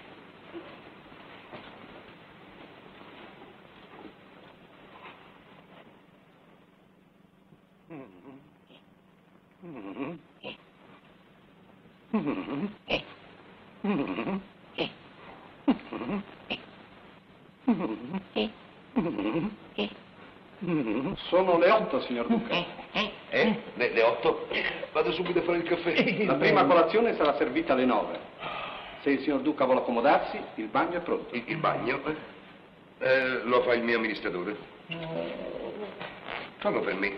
Speaker 9: Sono le otto, signor Duca.
Speaker 8: Eh? Le, le otto? Vado subito a fare il caffè.
Speaker 9: La prima colazione sarà servita alle nove. Se il signor Duca vuole accomodarsi, il bagno è pronto.
Speaker 8: Il, il bagno? Eh, lo fa il mio amministratore. Fallo per me.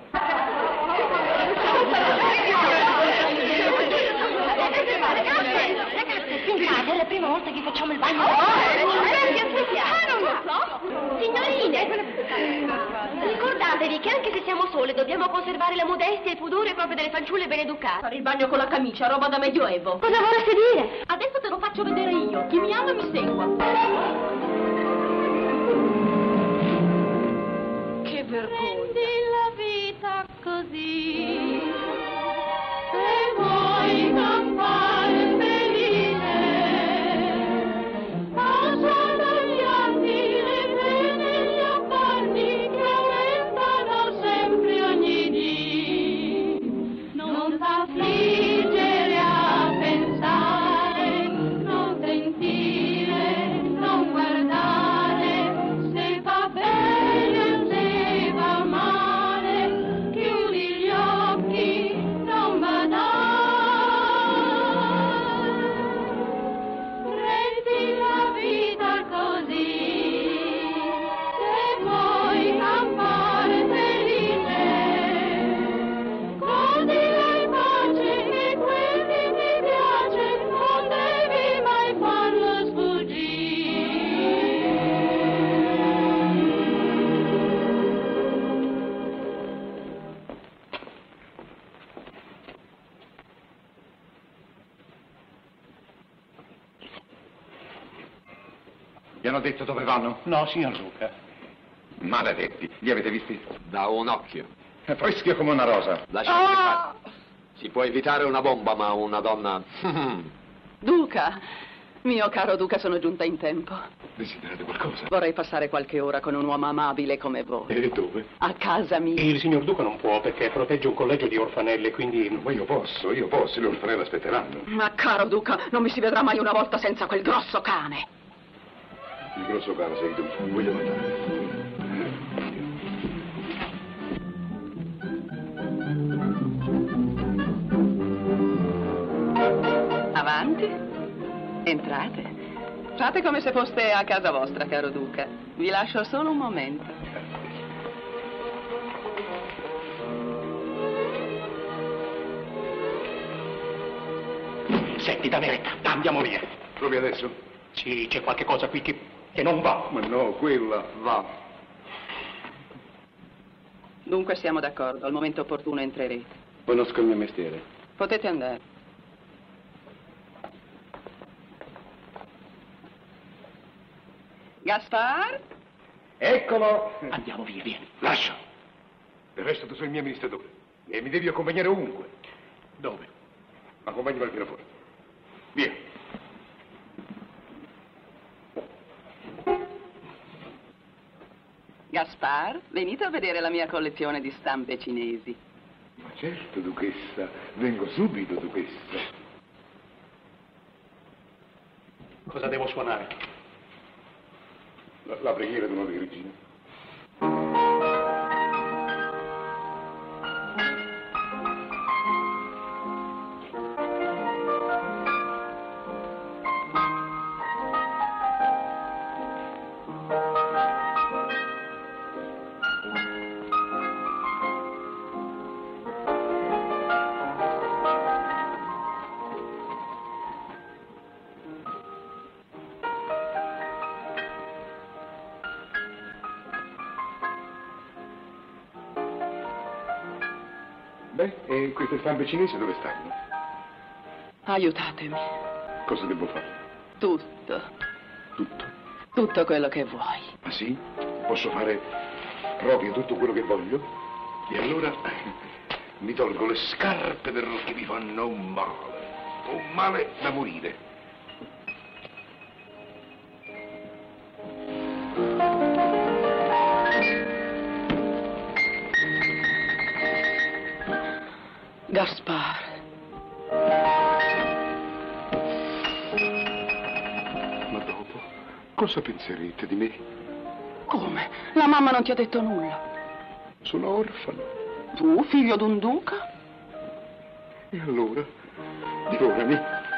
Speaker 4: Ragazzi, in casa è la prima volta che facciamo il bagno. Non lo so. Signorine, ricordatevi che anche se siamo sole dobbiamo conservare la modestia e il pudore proprio delle fanciulle ben educate.
Speaker 2: Fare il bagno con la camicia, roba da medioevo.
Speaker 4: Cosa vorreste dire?
Speaker 2: Adesso te lo faccio vedere io. Chi mi ama mi segua. Che vergogna.
Speaker 10: La vita così, se vuoi campare felice, passano gli anni, le pene, gli affanni che aumentano sempre ogni dì. Non t'affliggere a pensare, non sentire, non guardare.
Speaker 8: Gli hanno detto dove vanno?
Speaker 3: No, signor Duca.
Speaker 8: Maledetti, li avete visti?
Speaker 12: Da un occhio.
Speaker 8: È fresca come una rosa.
Speaker 12: Lasciateli fare. Si può evitare una bomba, ma una donna...
Speaker 5: Duca, mio caro Duca, sono giunta in tempo.
Speaker 8: Desiderate qualcosa?
Speaker 5: Vorrei passare qualche ora con un uomo amabile come voi.
Speaker 8: E dove?
Speaker 5: A casa mia.
Speaker 3: Il signor Duca non può perché protegge un collegio di orfanelle, quindi...
Speaker 8: Ma io posso, io posso, le orfanelle aspetteranno.
Speaker 5: Ma caro Duca, non mi si vedrà mai una volta senza quel grosso cane.
Speaker 8: Il grosso cane sei tu, voglio andare.
Speaker 5: Avanti, entrate. Fate come se foste a casa vostra, caro Duca. Vi lascio solo un momento.
Speaker 3: Senti, Dameretta, andiamo via.
Speaker 8: Proprio adesso?
Speaker 3: Sì, c'è qualche cosa qui che, che non va.
Speaker 8: Ma no, quella va.
Speaker 5: Dunque siamo d'accordo, al momento opportuno entrerete.
Speaker 9: Conosco il mio mestiere.
Speaker 5: Potete andare. Gaspar?
Speaker 8: Eccolo!
Speaker 3: Andiamo via, vieni.
Speaker 8: Lascia. Del resto tu sei il mio amministratore e mi devi accompagnare ovunque.
Speaker 3: Dove?
Speaker 8: Accompagnami al pianoforte. Via.
Speaker 5: Gaspar, venite a vedere la mia collezione di stampe cinesi.
Speaker 8: Ma certo, duchessa. Vengo subito, duchessa.
Speaker 3: Cosa devo suonare?
Speaker 8: La, la preghiera di una vergine. Beh, e queste stampe cinesi dove stanno?
Speaker 5: Aiutatemi.
Speaker 8: Cosa devo fare?
Speaker 5: Tutto.
Speaker 8: Tutto?
Speaker 5: Tutto quello che vuoi.
Speaker 8: Ah sì? Posso fare proprio tutto quello che voglio? E allora mi tolgo le scarpe perché mi fanno un male. Un male da morire.
Speaker 5: Gaspar.
Speaker 8: Ma dopo, cosa penserete di me?
Speaker 5: Come? La mamma non ti ha detto nulla.
Speaker 8: Sono orfano.
Speaker 5: Tu, figlio d'un duca?
Speaker 8: E allora? Divorami.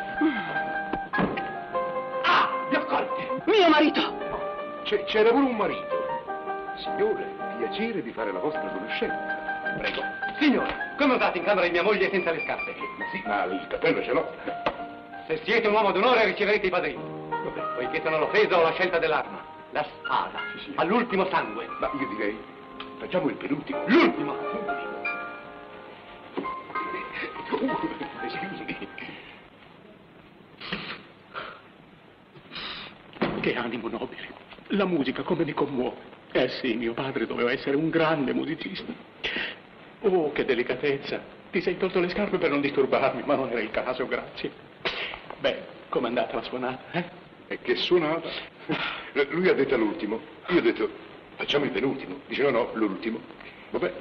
Speaker 3: Ah, mi ho colti!
Speaker 5: Mio marito!
Speaker 8: C'è, c'era pure un marito. Signore, piacere di fare la vostra conoscenza.
Speaker 3: Prego. Signore, come osate in camera di mia moglie senza le scarpe?
Speaker 8: Ma sì, ma il cappello ce l'ho.
Speaker 3: Se siete un uomo d'onore riceverete i padrini. Poiché sono l'offesa o la scelta dell'arma. La spada.
Speaker 8: Sì, sì.
Speaker 3: All'ultimo sangue.
Speaker 8: Ma io direi, facciamo il penultimo.
Speaker 3: L'ultimo! Che animo nobile. La musica come mi commuove. Eh sì, mio padre doveva essere un grande musicista. Oh, che delicatezza. Ti sei tolto le scarpe per non disturbarmi, ma non era il caso, grazie. Beh, com'è andata la suonata, eh?
Speaker 8: E che suonata. Lui ha detto l'ultimo. Io ho detto, facciamo il penultimo. Dice, no, no, l'ultimo. Vabbè.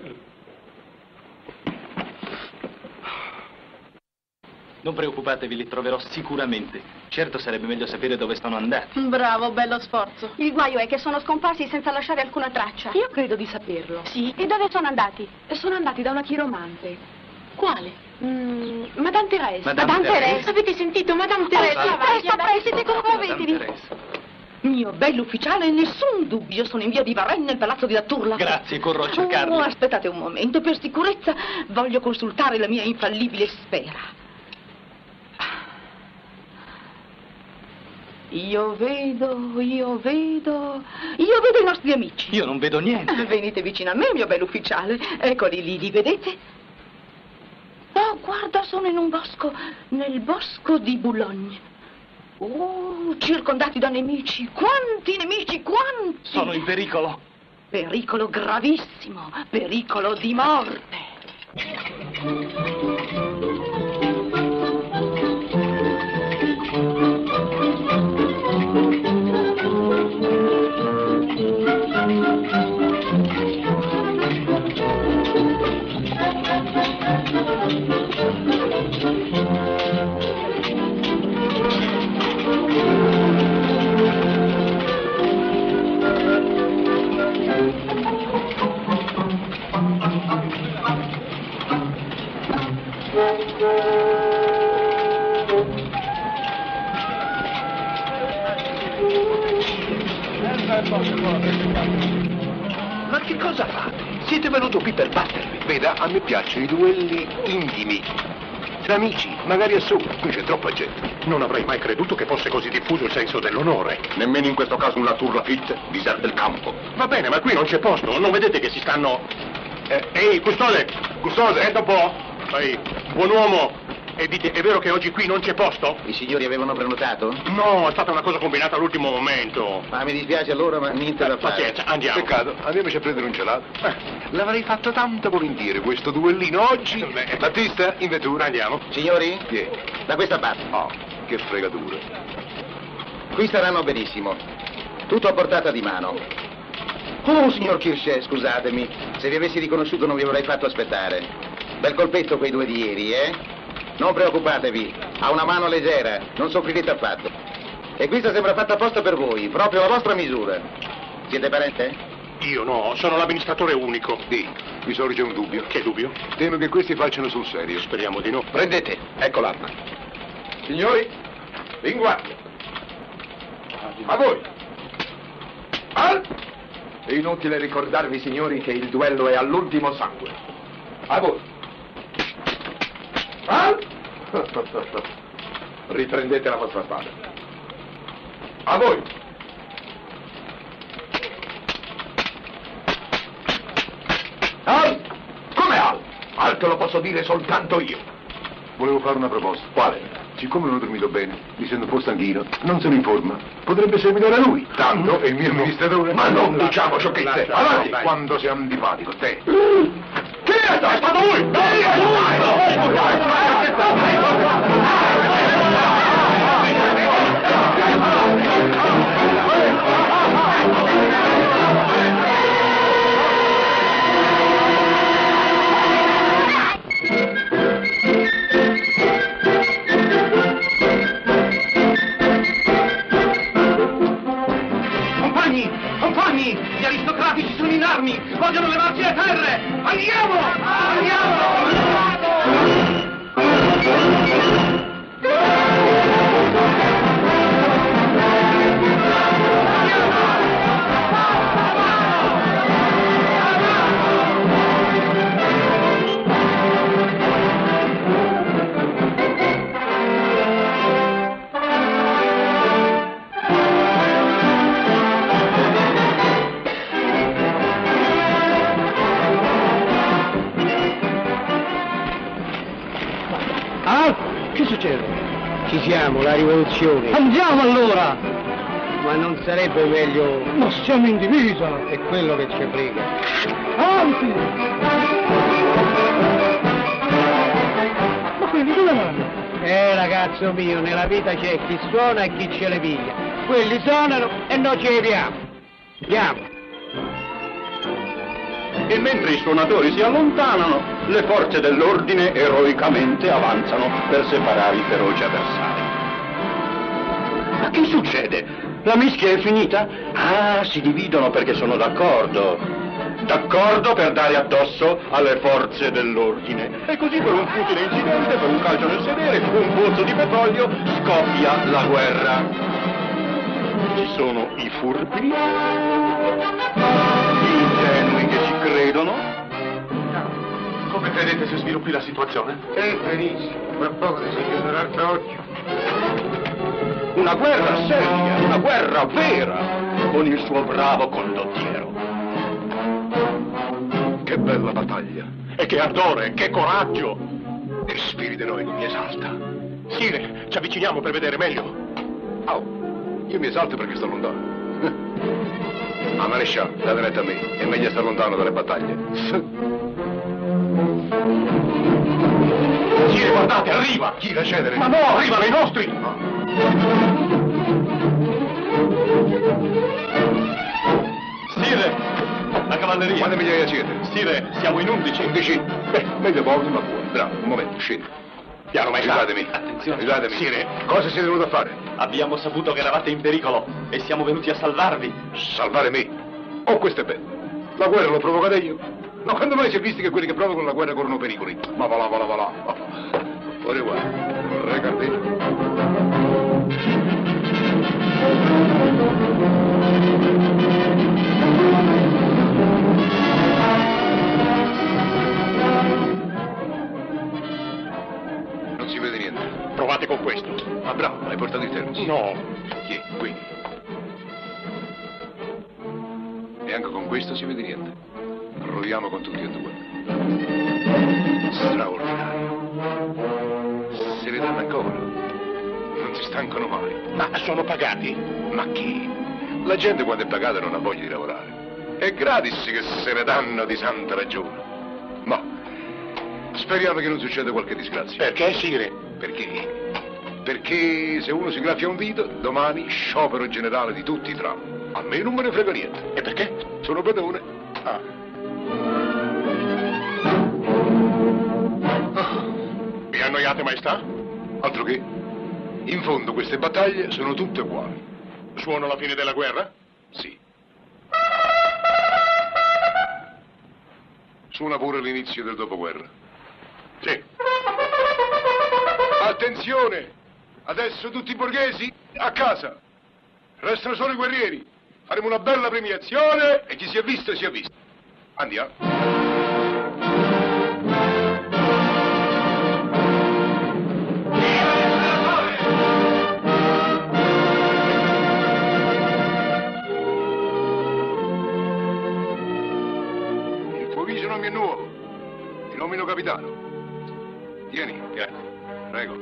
Speaker 14: Non preoccupatevi, li troverò sicuramente. Certo sarebbe meglio sapere dove sono andati.
Speaker 4: Bravo, bello sforzo. Il guaio è che sono scomparsi senza lasciare alcuna traccia.
Speaker 6: Io credo di saperlo.
Speaker 4: Sì? E dove sono andati?
Speaker 6: Sono andati da una chiromante.
Speaker 4: Quale?
Speaker 6: Mm, Madame Thérèse.
Speaker 14: Madame
Speaker 4: Madame
Speaker 14: Thérèse.
Speaker 4: Thérèse. Avete sentito? Madame Thérèse.
Speaker 14: Oh,
Speaker 4: Presta, prestite, commuovetevi.
Speaker 14: Madame Thérèse.
Speaker 6: Mio bello ufficiale, nessun dubbio, sono in via di Varennes nel palazzo di Latour.
Speaker 14: Grazie, corro a cercarli.
Speaker 6: Oh, aspettate un momento, per sicurezza voglio consultare la mia infallibile sfera. Io vedo, io vedo, io vedo i nostri amici.
Speaker 14: Io non vedo niente.
Speaker 6: Ah, venite vicino a me, mio bello ufficiale. Eccoli lì, li vedete? Oh, guarda, sono in un bosco, nel bosco di Boulogne. Oh, circondati da nemici. Quanti nemici, quanti!
Speaker 14: Sono in pericolo.
Speaker 6: Pericolo gravissimo, pericolo di morte.
Speaker 8: Ma che cosa fate? Siete venuti qui per battervi. Veda, a me piacciono i duelli intimi. Tra amici, magari a solo. Qui c'è troppa gente.
Speaker 7: Non avrei mai creduto che fosse così diffuso il senso dell'onore.
Speaker 1: Nemmeno in questo caso una Tour Lafitte diserta il campo.
Speaker 7: Va bene, ma qui non c'è posto. Non vedete che si stanno... Eh, ehi, custode! Custode, senta un po'. Ehi, buon uomo. E dite, è vero che oggi qui non c'è posto?
Speaker 15: I signori avevano prenotato?
Speaker 7: No, è stata una cosa combinata all'ultimo momento.
Speaker 15: Ma mi dispiace allora, ma niente da fare.
Speaker 7: Pazienza, andiamo.
Speaker 8: Peccato, andiamoci a prendere un gelato. Eh, l'avrei fatto tanto volentieri questo duellino oggi. Beh. Battista, in vettura.
Speaker 7: Andiamo.
Speaker 15: Signori?
Speaker 8: Yeah.
Speaker 15: Da questa parte.
Speaker 8: Oh, che fregatura.
Speaker 15: Qui staranno benissimo. Tutto a portata di mano. Oh, signor Kirsch, scusatemi. Se vi avessi riconosciuto non vi avrei fatto aspettare. Bel colpetto quei due di ieri, eh? Non preoccupatevi, ha una mano leggera, non soffrirete affatto. E questa sembra fatta apposta per voi, proprio la vostra misura. Siete parente?
Speaker 7: Io no, sono l'amministratore unico.
Speaker 8: Sì, mi sorge un dubbio.
Speaker 7: Che dubbio?
Speaker 8: Temo che questi facciano sul serio.
Speaker 7: Speriamo di no.
Speaker 8: Prendete, ecco l'arma. Signori, in guardia. A voi. Al!
Speaker 11: È inutile ricordarvi, signori, che il duello è all'ultimo sangue.
Speaker 8: A voi.
Speaker 11: Al! Riprendete la vostra spada.
Speaker 8: A voi.
Speaker 11: Al! Come Al? Al te lo posso dire soltanto io.
Speaker 8: Volevo fare una proposta.
Speaker 11: Quale?
Speaker 8: Siccome non ho dormito bene, mi sento un po' stanchino, non sono in forma, potrebbe servire a lui. Tanto è il mio amministratore.
Speaker 11: Ma non diciamo sciocchezze. Avanti!
Speaker 8: Quando sei antipatico, te.
Speaker 11: Chi è stato? È stato lui!
Speaker 3: Compagni! Compagni! Gli aristocratici sono in armi! Vogliono levarci le terre! Andiamo! Andiamo!
Speaker 16: Ah, che succede?
Speaker 17: Ci siamo, la rivoluzione.
Speaker 16: Andiamo allora!
Speaker 17: Ma non sarebbe meglio...
Speaker 16: Ma siamo in divisa!
Speaker 17: È quello che ci frega.
Speaker 16: Avanti! Ma quelli dove vanno?
Speaker 17: Eh, ragazzo mio, nella vita c'è chi suona e chi ce le piglia. Quelli suonano e noi ci leviamo. Andiamo.
Speaker 1: E mentre i suonatori si allontanano, le forze dell'ordine eroicamente avanzano per separare i feroci avversari. Ma che succede? La mischia è finita? Ah, si dividono perché sono d'accordo. D'accordo per dare addosso alle forze dell'ordine. E così per un futile incidente, per un calcio nel sedere, un pozzo di petrolio, scoppia la guerra. Ci sono i furbi, gli ingenui che ci credono.
Speaker 7: Come credete si sviluppi la situazione?
Speaker 17: Eh, benissimo. Fra poco si chiuderà il occhio.
Speaker 1: Una guerra seria, una guerra vera, con il suo bravo condottiero.
Speaker 8: Che bella battaglia.
Speaker 7: E che ardore, che coraggio.
Speaker 8: Che spirito eroico mi esalta.
Speaker 7: Sire, ci avviciniamo per vedere meglio.
Speaker 8: Oh, io mi esalto perché sto lontano. Ah, maresciallo, date retta a me, è meglio stare lontano dalle battaglie.
Speaker 7: Sire, guardate, arriva!
Speaker 8: Chi la cedere?
Speaker 7: Ma no, arrivano i nostri!
Speaker 8: No.
Speaker 14: Sire, la cavalleria.
Speaker 8: Quante migliaia siete?
Speaker 14: Sire, siamo in undici.
Speaker 8: Undici? Beh, meglio pochi ma buoni. Bravo, un momento, scendi.
Speaker 14: Piano, maestà.
Speaker 8: Aiutatemi.
Speaker 14: Attenzione.
Speaker 8: Aiutatemi.
Speaker 14: Sire.
Speaker 8: Cosa siete venuti a fare?
Speaker 14: Abbiamo saputo che eravate in pericolo e siamo venuti a salvarvi.
Speaker 8: Salvare me? Oh, questo è bello. La guerra l'ho provocata io. No, quando mai si è visto che quelli che provocano la guerra corrono pericoli? Ma va là, va là, va là. Fuori qua. Re Cardeno. Non si vede niente.
Speaker 7: Provate con questo.
Speaker 8: Ah, bravo, hai portato il termos?
Speaker 7: No.
Speaker 8: Chi è? Qui. E anche con questo si vede niente. Proviamo con tutti e due. Straordinario. Se ne danno ancora. Non si stancano mai.
Speaker 7: Ma sono pagati.
Speaker 8: Ma chi? La gente quando è pagata non ha voglia di lavorare. È gratis che se ne danno di santa ragione. Ma speriamo che non succeda qualche disgrazia.
Speaker 7: Perché, Sire?
Speaker 8: Perché? Perché se uno si graffia un dito, domani sciopero generale di tutti i tram. A me non me ne frega niente.
Speaker 7: E perché?
Speaker 8: Sono pedone.
Speaker 7: Ah. Vi annoiate, maestà?
Speaker 8: Altro che. In fondo queste battaglie sono tutte uguali.
Speaker 7: Suono la fine della guerra?
Speaker 8: Sì. Suona pure l'inizio del dopoguerra.
Speaker 7: Sì.
Speaker 8: Attenzione! Adesso tutti i borghesi a casa. Restano solo i guerrieri. Faremo una bella premiazione e chi si è visto si è visto. Andiamo. Il tuo viso non mi è nuovo. Ti nomino capitano. Tieni.
Speaker 7: Grazie.
Speaker 8: Prego.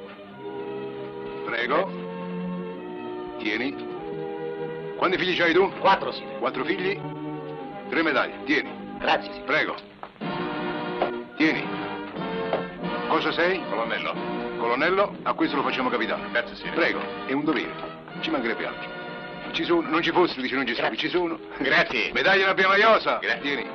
Speaker 8: Prego. Tieni. Quanti figli c'hai tu?
Speaker 17: Quattro, Sire.
Speaker 8: Quattro figli? Tre medaglie. Tieni.
Speaker 17: Grazie, Sire.
Speaker 8: Prego. Tieni. Cosa sei?
Speaker 7: Colonnello.
Speaker 8: Colonnello? A questo lo facciamo capitano.
Speaker 7: Grazie, Sire.
Speaker 8: Prego. È un dovere. Ci mancherebbe altro. Ci sono. Non ci fossi, dice non ci stavi. Ci sono.
Speaker 7: Grazie.
Speaker 8: Medaglia la prima iosa.
Speaker 7: Grazie.
Speaker 8: Tieni.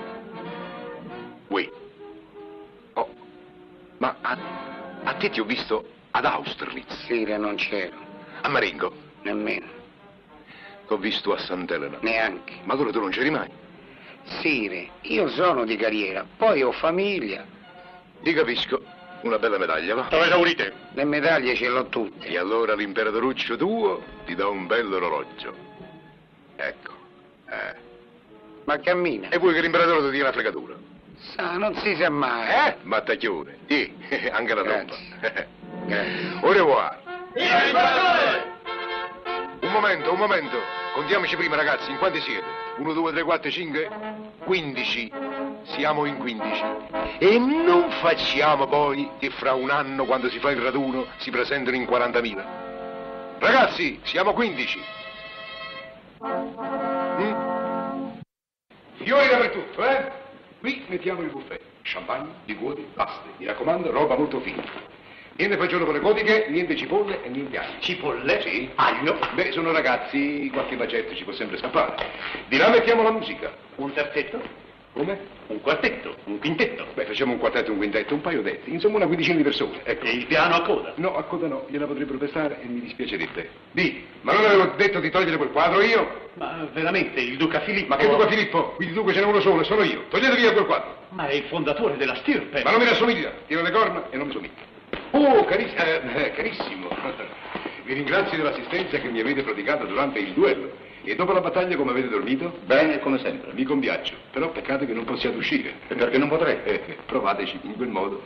Speaker 8: Uè. Oh. Ma a, a te ti ho visto ad Austerlitz.
Speaker 17: Sire, non c'ero.
Speaker 8: A Marengo.
Speaker 17: Nemmeno.
Speaker 8: T'ho visto a Sant'Elena.
Speaker 17: Neanche.
Speaker 8: Ma allora tu non c'eri mai?
Speaker 17: Sire, io sono di carriera, poi ho famiglia.
Speaker 8: Ti capisco. Una bella medaglia, va?
Speaker 7: Dove esaurite?
Speaker 17: Le medaglie ce l'ho tutte.
Speaker 8: E allora l'imperatoruccio tuo ti dà un bell'orologio. Ecco. Eh.
Speaker 17: Ma cammina.
Speaker 8: E vuoi che l'imperatore ti dia una fregatura?
Speaker 17: Sa, non si sa mai.
Speaker 8: Eh? Mattacchione. Sì, anche la tromba.
Speaker 17: Grazie.
Speaker 8: Au revoir. Viva l'imperatore! Un momento, un momento. Contiamoci prima, ragazzi, in quanti siete? Uno, due, tre, quattro, cinque? Quindici. Siamo in quindici. E non facciamo poi che fra un anno, quando si fa il raduno, si presentano in quarantamila. Ragazzi, siamo quindici. Mm? Fiori dappertutto, eh? Qui mettiamo il buffet. Champagne, liquori, paste. Mi raccomando, roba molto fina. Niente fagiolo con le codiche, niente cipolle e niente aglio.
Speaker 7: Cipolle?
Speaker 8: Sì.
Speaker 7: Aglio?
Speaker 8: Beh, sono ragazzi, qualche bacetto ci può sempre scappare. Di là mettiamo la musica.
Speaker 7: Un terzetto?
Speaker 8: Come?
Speaker 7: Un quartetto? Un quintetto?
Speaker 8: Beh, facciamo un quartetto, un quintetto, un paio detti. Insomma, una quindicina di persone. Ecco.
Speaker 7: E il piano a coda?
Speaker 8: No, a coda no, gliela potrebbero pestare e mi dispiacerebbe. Di, ma non avevo detto di togliere quel quadro io?
Speaker 7: Ma veramente, il duca Filippo...
Speaker 8: Ma che duca Filippo? Qui di duca ce n'è uno solo, sono io. Togliete via quel quadro.
Speaker 7: Ma è il fondatore della stirpe.
Speaker 8: Ma non mi rassomiglia, tiene le corna e non mi somiglia. Oh, cariss- eh, carissimo, vi ringrazio dell'assistenza che mi avete praticata durante il duello. E dopo la battaglia come avete dormito?
Speaker 15: Bene, come sempre.
Speaker 8: Vi compiaccio, però peccato che non possiate uscire.
Speaker 15: Perché non potrei?
Speaker 8: Eh, provateci in quel modo.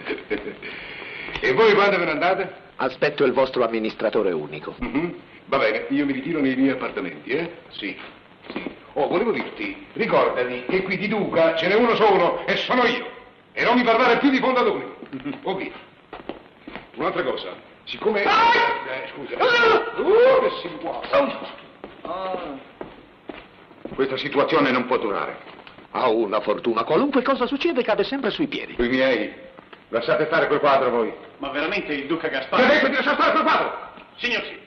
Speaker 8: E voi quando ve ne andate?
Speaker 12: Aspetto il vostro amministratore unico.
Speaker 8: Mm-hmm. Va bene, io mi ritiro nei miei appartamenti, eh? Sì, sì. Oh, volevo dirti, ricordati che qui di duca ce n'è uno solo e sono io. E non mi parlare più di fondatori. Mm-hmm. Ok. Un'altra cosa, siccome... Eh, scusa. Uh, che si può. Questa situazione non può durare.
Speaker 12: Ha una fortuna. Qualunque cosa succede cade sempre sui piedi.
Speaker 8: I miei, lasciate fare quel quadro voi.
Speaker 7: Ma veramente il duca
Speaker 8: Ti ho
Speaker 7: Gaspare...
Speaker 8: detto di lasciare fare quel quadro!
Speaker 7: Signor sì.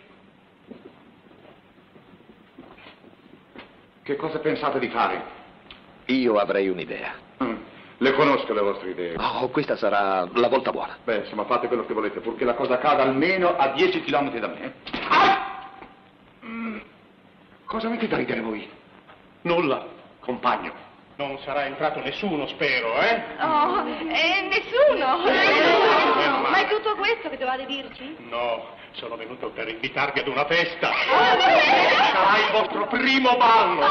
Speaker 8: Che cosa pensate di fare?
Speaker 12: Io avrei un'idea.
Speaker 8: Mm, le conosco le vostre idee.
Speaker 12: Oh, questa sarà la volta buona.
Speaker 8: Beh, insomma, fate quello che volete, purché la cosa accada almeno a dieci chilometri da me.
Speaker 7: Ah!
Speaker 8: Mm, cosa avete da ridere voi?
Speaker 7: Nulla, compagno. Non sarà entrato nessuno, spero, eh?
Speaker 4: Oh, eh, nessuno! Ma è tutto questo che dovete dirci?
Speaker 7: No, sono venuto per invitarvi ad una festa. Sarà il vostro primo ballo.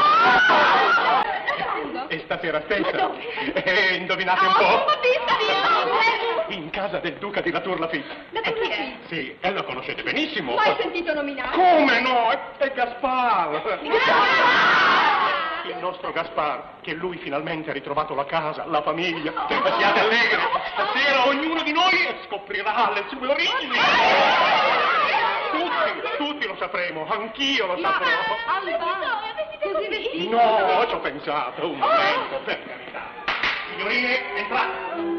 Speaker 7: E stasera stessa. E indovinate un po'? In casa del duca di Latour Lafitte.
Speaker 4: La tua chi è?
Speaker 7: Sì, e lo conoscete benissimo.
Speaker 4: Mai sentito nominare?
Speaker 7: Come no? È, è Gaspar. Il nostro Gaspar, che lui finalmente ha ritrovato la casa, la famiglia. Siate allegri. Stasera ognuno di noi scoprirà le sue origini. Tutti, tutti lo sapremo, anch'io lo saprò.
Speaker 4: Alba, così vestito?
Speaker 7: No, ci ho pensato, un momento, per carità. Signorine, entrate.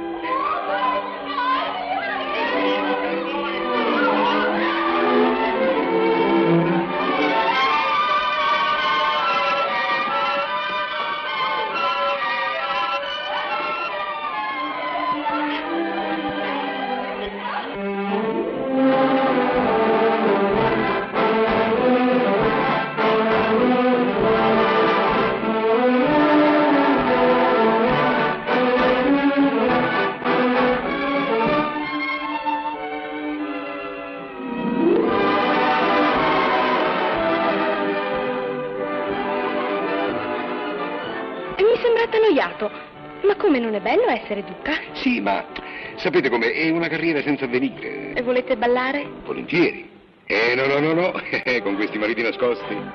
Speaker 4: Annoiato. Ma come, non è bello essere duca?
Speaker 8: Sì, ma sapete com'è? È una carriera senza avvenire.
Speaker 4: E volete ballare?
Speaker 8: Volentieri. Eh, no, no, no, no, con questi mariti nascosti.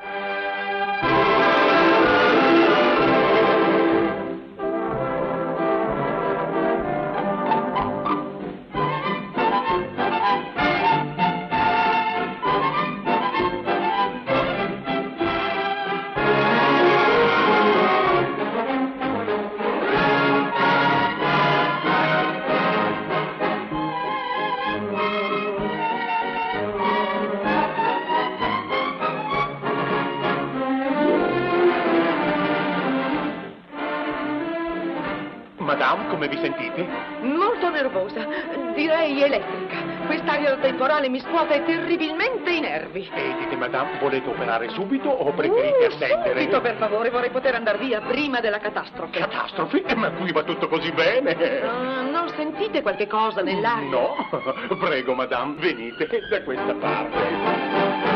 Speaker 7: Madame, come vi sentite?
Speaker 6: Molto nervosa, direi elettrica. Quest'aria temporale mi scuote terribilmente i nervi.
Speaker 7: E dite, Madame, volete operare subito o preferite
Speaker 6: Uh,
Speaker 7: attendere?
Speaker 6: subito, per favore, vorrei poter andare via prima della catastrofe.
Speaker 7: Catastrofe? Eh, Ma qui va tutto così bene.
Speaker 6: Ah, non sentite qualche cosa nell'aria?
Speaker 7: No, prego, Madame, venite da questa parte.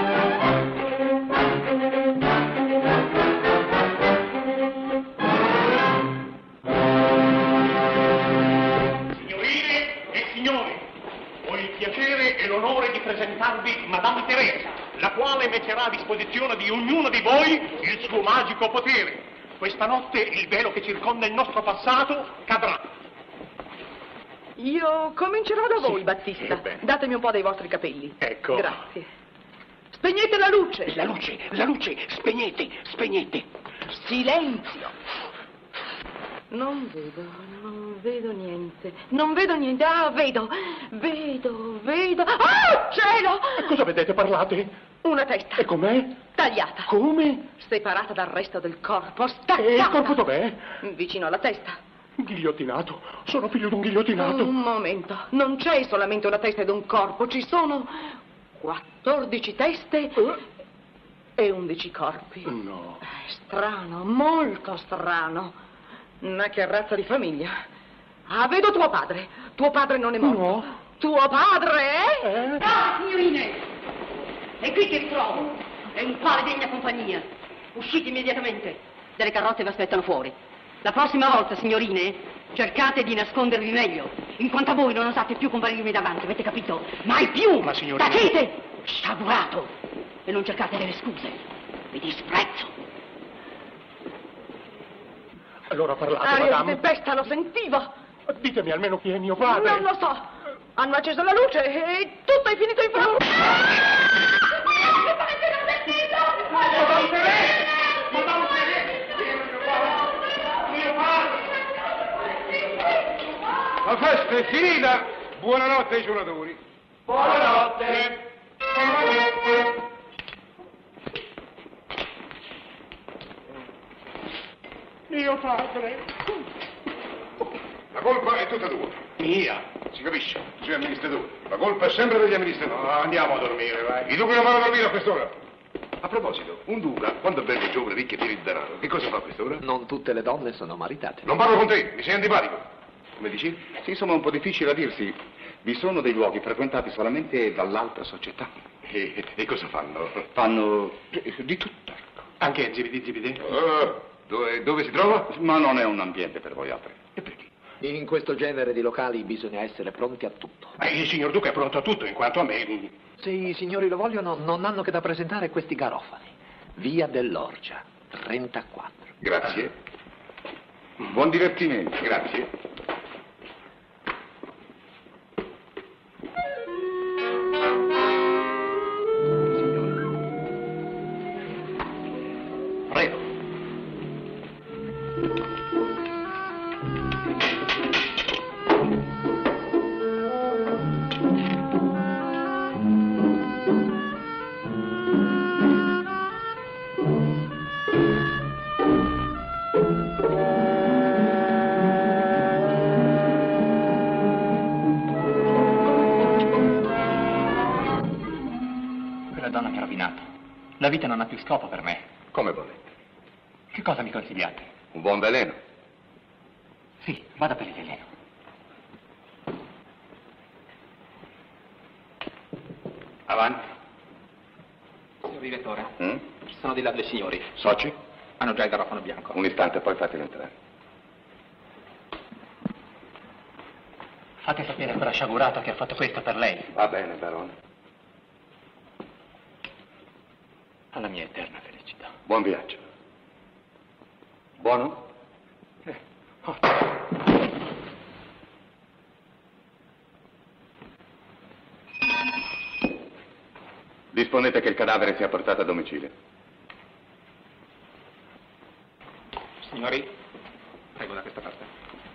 Speaker 7: E l'onore di presentarvi Madame Teresa, la quale metterà a disposizione di ognuno di voi il suo magico potere. Questa notte il velo che circonda il nostro passato cadrà.
Speaker 6: Io comincerò da voi,
Speaker 7: Sì,
Speaker 6: Battista.
Speaker 7: bene.
Speaker 6: Datemi un po' dei vostri capelli.
Speaker 7: Ecco.
Speaker 6: Grazie. Spegnete la luce.
Speaker 3: La luce, la luce, spegnete, spegnete.
Speaker 6: Silenzio. Non vedo, non vedo niente. Non vedo niente. Ah, vedo, vedo, vedo. Ah, cielo!
Speaker 7: Cosa vedete? Parlate?
Speaker 6: Una testa.
Speaker 7: E com'è?
Speaker 6: Tagliata.
Speaker 7: Come?
Speaker 6: Separata dal resto del corpo. Staccata.
Speaker 7: E il corpo dov'è?
Speaker 6: Vicino alla testa.
Speaker 7: Ghigliottinato. Sono figlio di un ghigliottinato.
Speaker 6: Un momento. Non c'è solamente una testa ed un corpo. Ci sono quattordici teste e undici corpi.
Speaker 7: No.
Speaker 6: È strano, molto strano. Ma che razza di famiglia. Ah, vedo tuo padre. Tuo padre non è morto.
Speaker 7: No.
Speaker 6: Tuo padre è...
Speaker 7: Eh?
Speaker 2: Ah, signorine! È qui che ritrovo. È un quale degna compagnia. Uscite immediatamente. Delle carrozze vi aspettano fuori. La prossima volta, signorine, cercate di nascondervi meglio. In quanto a voi non osate più comparirmi davanti, avete capito? Mai più!
Speaker 7: Ma, signorina...
Speaker 2: Tacete! Sciagurato! E non cercate delle scuse. Vi disprezzo.
Speaker 7: Allora parlate,
Speaker 6: Aria di
Speaker 7: Madame.
Speaker 6: tempesta, lo sentivo.
Speaker 7: Ditemi almeno chi è mio padre.
Speaker 6: Non lo so. Hanno acceso la luce e tutto è finito in fuoco.
Speaker 8: La festa è finita! Buonanotte ai suonatori!
Speaker 7: Buonanotte! Mio padre!
Speaker 8: La colpa è tutta tua.
Speaker 7: Mia!
Speaker 8: Si capisce? Tu sei amministratore. La colpa è sempre degli amministratori.
Speaker 7: No, andiamo a dormire, vai.
Speaker 8: I duchi non vanno a dormire a quest'ora. A proposito, un duca, quando è bello giovane, ricco e pieno di denaro, che cosa fa a quest'ora?
Speaker 12: Non tutte le donne sono maritate.
Speaker 8: Non parlo con te, mi sei antipatico. Come dici?
Speaker 15: Sì, insomma, è un po' difficile a dirsi. Vi sono dei luoghi frequentati solamente dall'alta società.
Speaker 8: E, e cosa fanno?
Speaker 15: Fanno di tutto.
Speaker 7: Anche zibidi zibidi?
Speaker 8: Uh, dove, dove si trova?
Speaker 15: Ma non è un ambiente per voi altri.
Speaker 8: E perché?
Speaker 12: In questo genere di locali bisogna essere pronti a tutto.
Speaker 7: Ma il signor Duca è pronto a tutto, in quanto a me...
Speaker 12: Se i signori lo vogliono, non hanno che da presentare questi garofani. Via dell'Orgia, trentaquattro.
Speaker 8: Grazie.
Speaker 15: Buon divertimento.
Speaker 8: Grazie.
Speaker 15: Prego.
Speaker 13: La vita non ha più scopo per me.
Speaker 15: Come volete.
Speaker 13: Che cosa mi consigliate?
Speaker 15: Un buon veleno.
Speaker 13: Sì, vada per il veleno.
Speaker 15: Avanti.
Speaker 13: Signor direttore,
Speaker 15: Mm?
Speaker 13: ci sono di là due signori.
Speaker 15: Soci?
Speaker 13: Hanno già il garofano bianco.
Speaker 15: Un istante, poi fatelo entrare.
Speaker 13: Fate sapere a quella sciagurato che ha fatto questo per lei.
Speaker 15: Va bene, barone.
Speaker 13: Alla mia eterna felicità.
Speaker 15: Buon viaggio. Buono?
Speaker 13: Eh.
Speaker 15: Oh. Disponete che il cadavere sia portato a domicilio.
Speaker 13: Signori, prego da questa parte.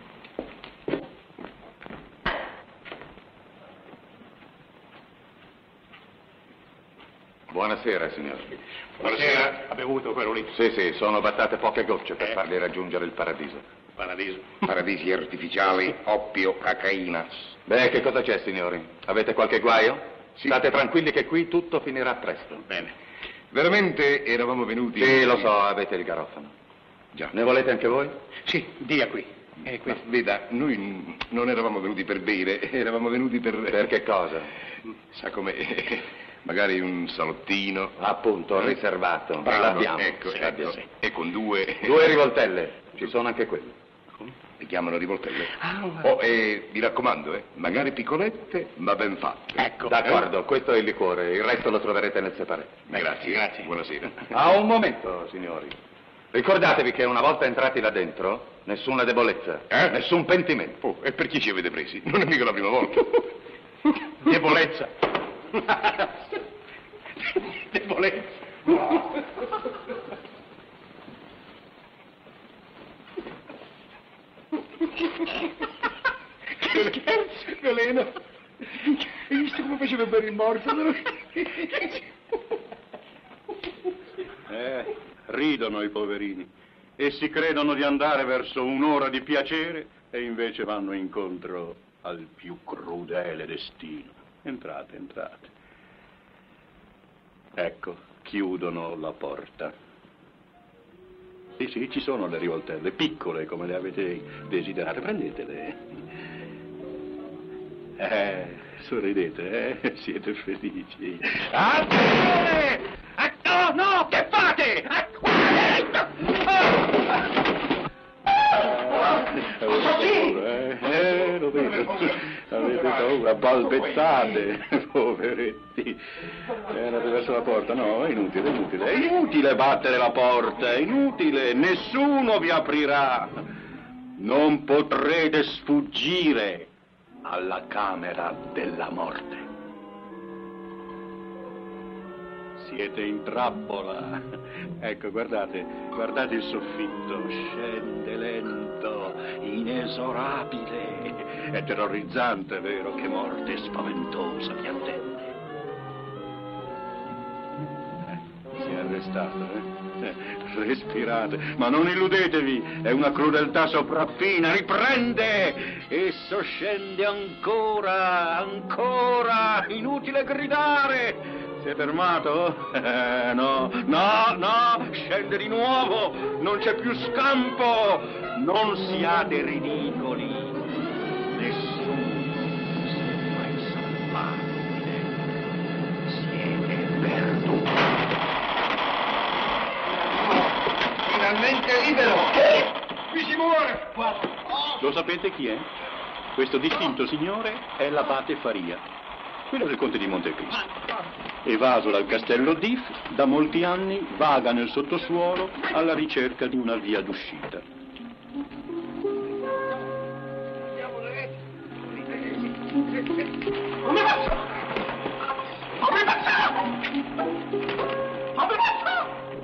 Speaker 15: Buonasera, signore.
Speaker 7: Buonasera. Ha bevuto quello lì?
Speaker 15: Sì, sì, sono battate poche gocce per
Speaker 7: Eh.
Speaker 15: fargli raggiungere il paradiso.
Speaker 7: Paradiso.
Speaker 8: Paradisi artificiali, oppio, cocaina.
Speaker 15: Beh, che cosa c'è, signori? Avete qualche guaio?
Speaker 8: Sì.
Speaker 15: State tranquilli che qui tutto finirà presto.
Speaker 7: Bene.
Speaker 8: Veramente eravamo venuti...
Speaker 15: Sì, lo so, avete il garofano.
Speaker 8: Già.
Speaker 15: Ne volete anche voi?
Speaker 7: Sì, dia qui. È qui.
Speaker 8: Ma veda, noi n- non eravamo venuti per bere, eravamo venuti per...
Speaker 15: Per che cosa?
Speaker 8: Sa come... Magari un salottino.
Speaker 15: Appunto, riservato.
Speaker 8: Bravo,
Speaker 15: L'abbiamo.
Speaker 8: ecco,
Speaker 15: Sì,
Speaker 8: ecco.
Speaker 15: l'abbiamo.
Speaker 8: E con due...
Speaker 15: Due rivoltelle. Ci sono anche quelle.
Speaker 8: Le chiamano rivoltelle?
Speaker 7: Ah,
Speaker 8: Oh, e mi raccomando, eh, magari piccolette, ma ben fatte.
Speaker 7: Ecco.
Speaker 15: D'accordo, questo è il liquore, il resto lo troverete nel separé.
Speaker 8: Grazie,
Speaker 7: Grazie.
Speaker 8: Buonasera.
Speaker 15: Ah, un momento, signori. Ricordatevi che una volta entrati là dentro, nessuna debolezza,
Speaker 8: Eh?
Speaker 15: nessun pentimento.
Speaker 8: Oh, e per chi ci avete presi? Non è mica la prima volta.
Speaker 7: Debolezza. Debolezza.
Speaker 8: Che scherzo, veleno. Hai visto come faceva bere il morto?
Speaker 1: Eh, ridono i poverini. Essi credono di andare verso un'ora di piacere e invece vanno incontro al più crudele destino. Entrate, entrate. Ecco, chiudono la porta. Sì, sì, ci sono le rivoltelle, piccole come le avete desiderate. Prendetele. Eh, sorridete, eh? Siete felici.
Speaker 7: Attenzione! Ah, no, no, che fate? Ah,
Speaker 1: Eh, eh, lo vedo. Avete paura, balbettate, poveretti. Erate verso la porta, no, è inutile, è inutile. È inutile battere la porta, è inutile, nessuno vi aprirà. Non potrete sfuggire. alla camera della morte. Siete in trappola. Ecco, guardate, guardate il soffitto, scende lento, inesorabile. È terrorizzante, vero? Che morte spaventosa vi attende. Eh, si è arrestato, eh? Eh, respirate, ma non illudetevi, è una crudeltà sopraffina, riprende! Esso scende ancora, ancora, inutile gridare! Si è fermato? Eh, no, no, no, scende di nuovo, non c'è più scampo, non siate ridicoli, nessuno si è mai salvato, siete perduti.
Speaker 11: Finalmente libero!
Speaker 7: Qui si muore!
Speaker 1: Lo sapete chi è? Questo distinto signore è l'abate Faria, quello del conte di Montecristo. Evaso dal castello d'If, da molti anni vaga nel sottosuolo alla ricerca di una via d'uscita.
Speaker 7: Come faccio? Come faccio? Come faccio?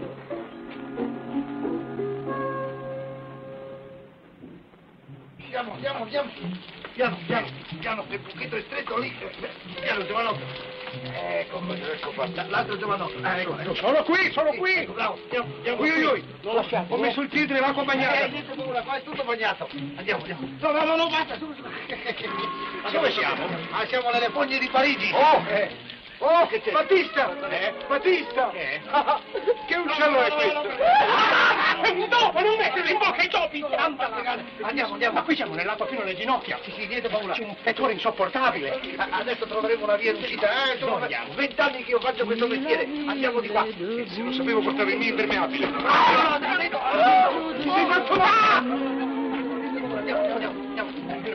Speaker 7: Piano, piano, piano, piano, piano, piano, quel buchetto è stretto lì, piano, giovanotto. Ecco, ecco qua, l'altro giovanotto. Ah, ecco, ecco. Sono qui, sono qui! Ecco, bravo, andiamo, andiamo. Ui, ui, ui. Non lasciate. Ho messo il filtro e va accompagnato. Eh, niente paura, qua è tutto bagnato. Andiamo, andiamo. No, no, no, no, basta, su, su. Ma dove siamo? Ah, siamo nelle fogne di Parigi. Oh, eh. Oh, che c'è? Battista! Eh? Battista! Che? Ah, che uccello è questo? È un topo, non mettere in bocca i topi! Andiamo, andiamo. Ma qui siamo nel lato fino alle ginocchia. Sì, sì, niente paura. C'è un fetore insopportabile. Adesso troveremo una via d'uscita. Eh, sono vent'anni che io faccio questo mestiere. Andiamo di qua. Se non sapevo portare il mio impermeabile. Ah, ti sei fatto male! Andiamo, andiamo, andiamo.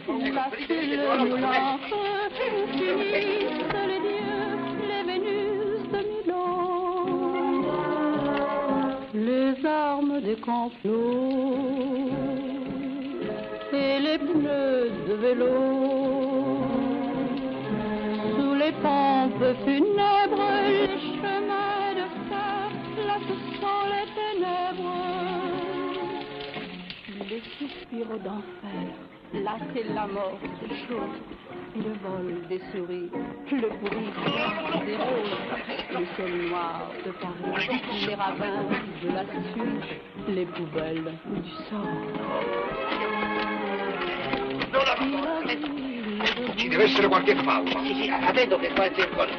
Speaker 10: Les armes des complots et les pneus de vélo, sous les pompes funèbres, les chemins de fer, là ce sont les ténèbres, les suspirs d'enfer, là c'est la mort, c'est chaud. Le vol des souris, le bruit des roses, le sol noir de Paris, les ravins de la Suisse, les poubelles du sort.
Speaker 7: Ci deve essere qualche fallo.
Speaker 15: Sì, sì, attento che qua è circolo.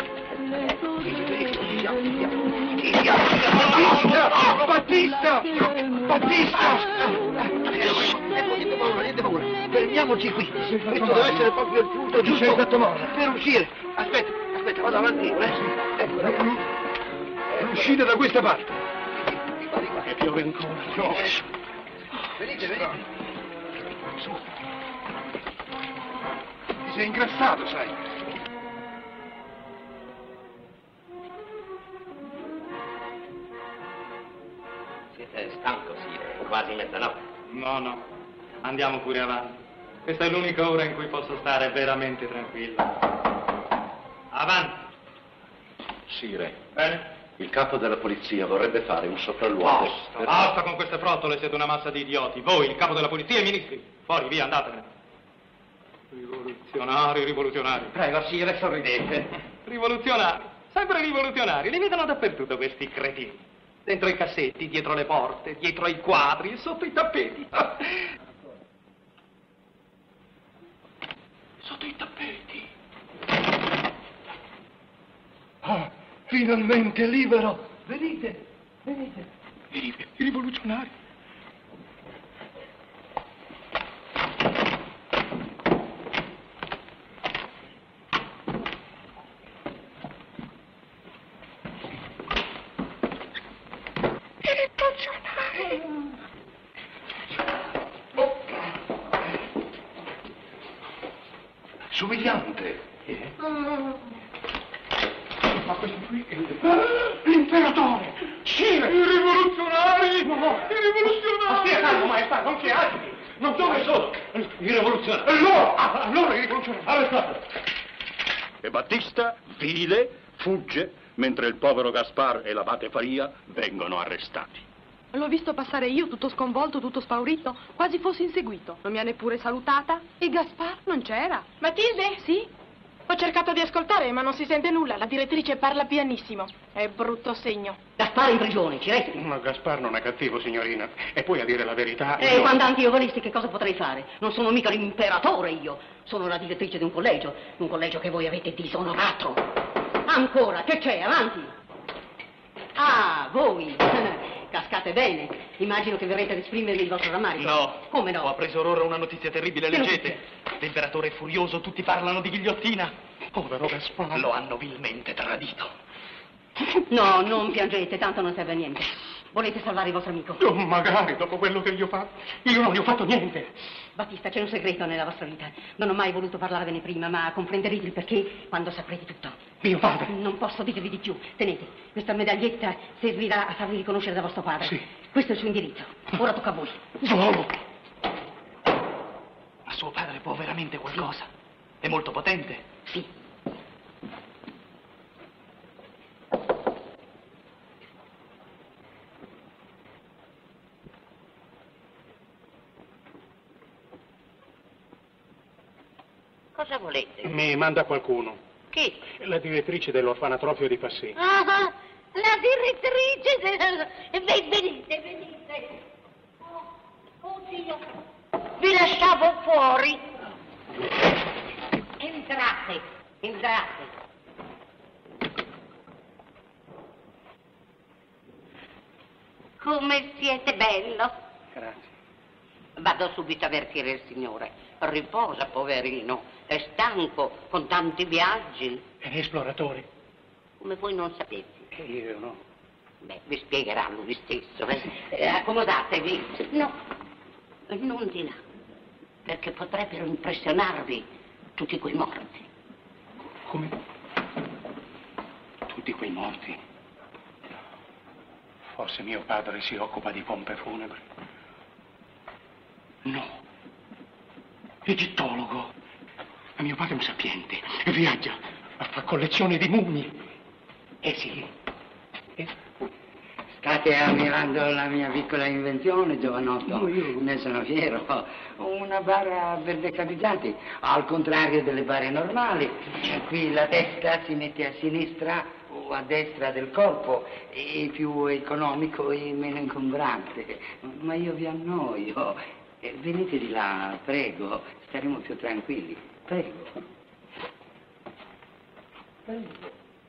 Speaker 7: Battista! Battista!
Speaker 15: Ecco, niente paura, niente paura. Fermiamoci qui. Questo deve essere proprio il punto giusto per uscire. Aspetta, aspetta, vado avanti io, eh. Ecco, ecco.
Speaker 7: L'uscita da questa parte.
Speaker 3: E piove ancora. No.
Speaker 7: Venite, venite. Su. Ti sei ingrassato, sai.
Speaker 18: Siete stanco, sì, è quasi mezzanotte.
Speaker 14: No, no, andiamo pure avanti. Questa è l'unica ora in cui posso stare veramente tranquillo. Avanti.
Speaker 9: Sire.
Speaker 14: Bene?
Speaker 9: Il capo della polizia vorrebbe fare un sopralluogo.
Speaker 14: Basta,
Speaker 9: per...
Speaker 14: basta con queste frottole, siete una massa di idioti. Voi, il capo della polizia e i ministri. Fuori, via, andatevene. Rivoluzionari, rivoluzionari.
Speaker 18: Prego, Sire, sorridete.
Speaker 14: Rivoluzionari, sempre rivoluzionari. Li vedono dappertutto questi cretini. Dentro i cassetti, dietro le porte, dietro i quadri, sotto i tappeti. Sotto i tappeti.
Speaker 7: Ah, finalmente libero! Venite, venite.
Speaker 14: I, i rivoluzionari.
Speaker 7: Somigliante. Eh? Ma questo qui è l'imperatore! Sire!
Speaker 14: I rivoluzionari!
Speaker 7: No!
Speaker 14: I rivoluzionari!
Speaker 7: Stia calmo, maestà, non si agiti! Non dove sono? I rivoluzionari. Allora, allora i rivoluzionari, arrestate.
Speaker 1: E Battista, vile, fugge, mentre il povero Gaspar e l'abate Faria vengono arrestati.
Speaker 19: L'ho visto passare io, tutto sconvolto, tutto spaurito, quasi fossi inseguito. Non mi ha neppure salutata. E Gaspar non c'era.
Speaker 4: Matilde?
Speaker 19: Sì?
Speaker 4: Ho cercato di ascoltare, ma non si sente nulla. La direttrice parla pianissimo. È brutto segno.
Speaker 2: Gaspar è in prigione, ci resti.
Speaker 7: Ma Gaspar non è cattivo, signorina. E poi, a dire la verità...
Speaker 2: E
Speaker 7: io...
Speaker 2: quando anche io volessi, che cosa potrei fare? Non sono mica l'imperatore io. Sono la direttrice di un collegio. Un collegio che voi avete disonorato. Ancora, che c'è? Avanti. Ah, voi. Cascate bene. Immagino che verrete ad esprimermi il vostro rammarico.
Speaker 14: No.
Speaker 2: Come no?
Speaker 14: Ho appreso ora una notizia terribile,
Speaker 2: Che
Speaker 14: leggete. L'imperatore è furioso, tutti parlano di ghigliottina.
Speaker 7: Povero Gaspar.
Speaker 14: Lo hanno vilmente tradito.
Speaker 2: No, non piangete, tanto non serve a niente. Volete salvare il vostro amico?
Speaker 7: Oh, magari, dopo quello che gli ho fatto. Io non gli ho fatto niente.
Speaker 2: Battista, c'è un segreto nella vostra vita. Non ho mai voluto parlarvene prima, ma comprenderete il perché quando saprete tutto.
Speaker 7: Mio padre.
Speaker 2: Non posso dirvi di più. Tenete, questa medaglietta servirà a farvi riconoscere da vostro padre.
Speaker 7: Sì.
Speaker 2: Questo è il suo indirizzo. Ora tocca a voi.
Speaker 7: Solo.
Speaker 14: Ma suo padre può veramente qualcosa? È molto potente?
Speaker 2: Sì.
Speaker 18: Cosa volete?
Speaker 7: Mi manda qualcuno.
Speaker 18: Chi?
Speaker 7: La direttrice dell'orfanatrofio di Passy.
Speaker 4: Ah, la direttrice del... Ven- Venite, venite. Oh, oddio. Vi lasciavo fuori.
Speaker 18: Entrate, entrate. Come siete bello.
Speaker 7: Grazie.
Speaker 18: Vado subito a avvertire il signore. Riposa, poverino. È stanco con tanti viaggi.
Speaker 7: È esploratore.
Speaker 18: Come voi non sapete.
Speaker 7: E io no.
Speaker 18: Beh, vi spiegherà lui stesso. Eh? Eh, accomodatevi. No, non di là. Perché potrebbero impressionarvi tutti quei morti.
Speaker 7: Come? Tutti quei morti. Forse mio padre si occupa di pompe funebri. No. Egittologo. Ma mio padre è un sapiente. E viaggia. Fa collezione di mumie. Eh sì. Eh.
Speaker 17: State ammirando la mia piccola invenzione, giovanotto?
Speaker 7: No, io...
Speaker 17: Ne sono fiero. Una bara per decapitati, al contrario delle bare normali. Qui la testa si mette a sinistra o a destra del corpo, è più economico e meno ingombrante. Ma io vi annoio. Venite di là, prego, staremo più tranquilli. Prego. Prego.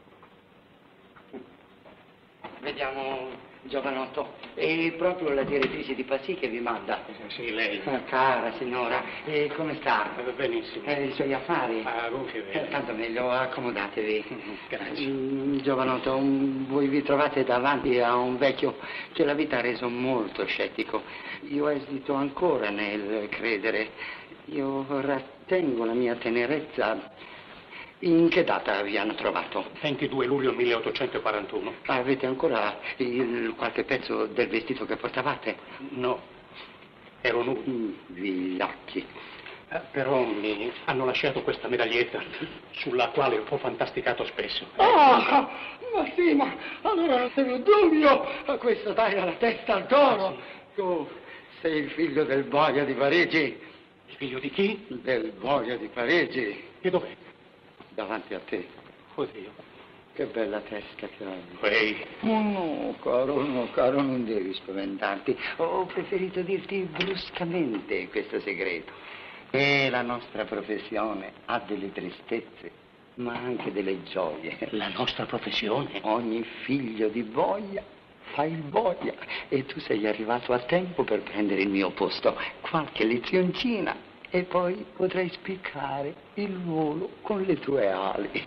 Speaker 17: Vediamo, giovanotto, è proprio la direttrice di Passy che vi manda.
Speaker 7: Sì, lei.
Speaker 17: Ah, cara signora, e come sta?
Speaker 7: Benissimo.
Speaker 17: Eh, I suoi affari?
Speaker 7: Ah, gonfie
Speaker 17: Eh, tanto meglio, accomodatevi.
Speaker 7: Grazie.
Speaker 17: Mm, giovanotto, un- voi vi trovate davanti a un vecchio che la vita ha reso molto scettico. Io esito ancora nel credere. Io rattengo la mia tenerezza. In che data vi hanno trovato?
Speaker 7: ventidue luglio milleottocentoquarantuno.
Speaker 17: Avete ancora il, qualche pezzo del vestito che portavate?
Speaker 7: No, ero nudo.
Speaker 17: Mm, vigliacchi.
Speaker 7: Eh, però mi hanno lasciato questa medaglietta sulla quale ho fantasticato spesso.
Speaker 17: Ah, ma sì, ma allora non c'è più dubbio. Questo taglia la testa al toro. Tu sei il figlio del boia di Parigi.
Speaker 7: Il figlio di chi?
Speaker 17: Del boia di Parigi.
Speaker 7: E dov'è?
Speaker 17: Davanti a te.
Speaker 7: Oddio.
Speaker 17: Che bella testa che hai.
Speaker 7: Quei.
Speaker 17: Oh no, caro, no, caro, non devi spaventarti. Ho preferito dirti bruscamente questo segreto. E la nostra professione ha delle tristezze, ma anche delle gioie.
Speaker 7: La nostra professione?
Speaker 17: Ogni figlio di boia fa il boia. E tu sei arrivato a tempo per prendere il mio posto. Qualche lezioncina. E poi potrai spiccare il volo con le tue ali.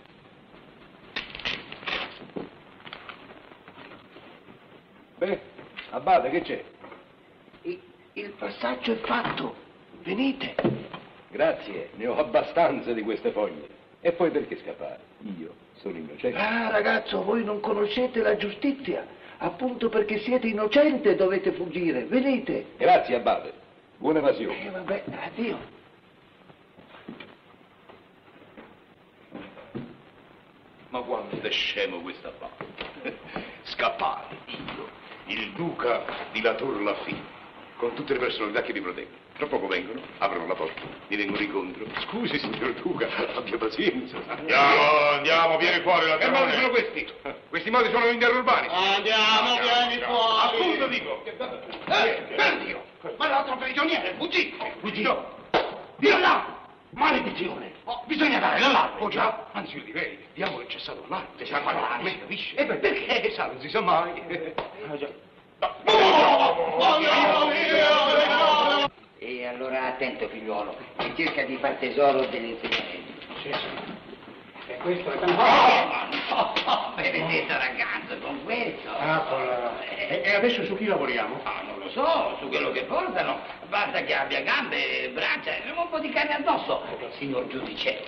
Speaker 8: Beh, Abate, che c'è?
Speaker 17: Il, il passaggio è fatto. Venite.
Speaker 8: Grazie, ne ho abbastanza di queste foglie. E poi perché scappare? Io sono innocente.
Speaker 17: Ah, ragazzo, voi non conoscete la giustizia. Appunto perché siete innocente dovete fuggire. Venite.
Speaker 8: Grazie, Abate. Buona evasione.
Speaker 17: Eh, vabbè, addio.
Speaker 8: Ma quanto è scemo questa qua. Scappare, io, il duca di La Tour Lafitte, con tutte le personalità che vi proteggono. Tra poco vengono, aprono la porta, mi vengono incontro. Scusi, signor duca, abbia pazienza.
Speaker 7: Andiamo, andiamo, vieni fuori la
Speaker 8: Che modi sono questi? Questi modi sono interurbani.
Speaker 7: Andiamo, vieni fuori.
Speaker 8: Appunto dico.
Speaker 17: Eh, per Dio! Ma l'altro prigioniere è fuggito! Fuggito? Via là! Maledizione! Oh, bisogna dare l'allarme!
Speaker 8: Oh già, anzi io direi, diamo il cessato allarme.
Speaker 17: Cessato allarme?
Speaker 8: Si capisce?
Speaker 17: E beh, perché?
Speaker 8: Eh, sa, non si sa mai.
Speaker 17: E allora attento, figliuolo, e cerca di far tesoro delle insegnamenti.
Speaker 7: Sì, sì. E questo è...
Speaker 17: Oh, oh, benedetto ragazzo, con questo.
Speaker 7: Ah, con... e, e adesso su chi lavoriamo?
Speaker 17: Ah, non lo so, su quello che portano. Basta che abbia gambe, braccia e un po' di carne addosso, signor giudice.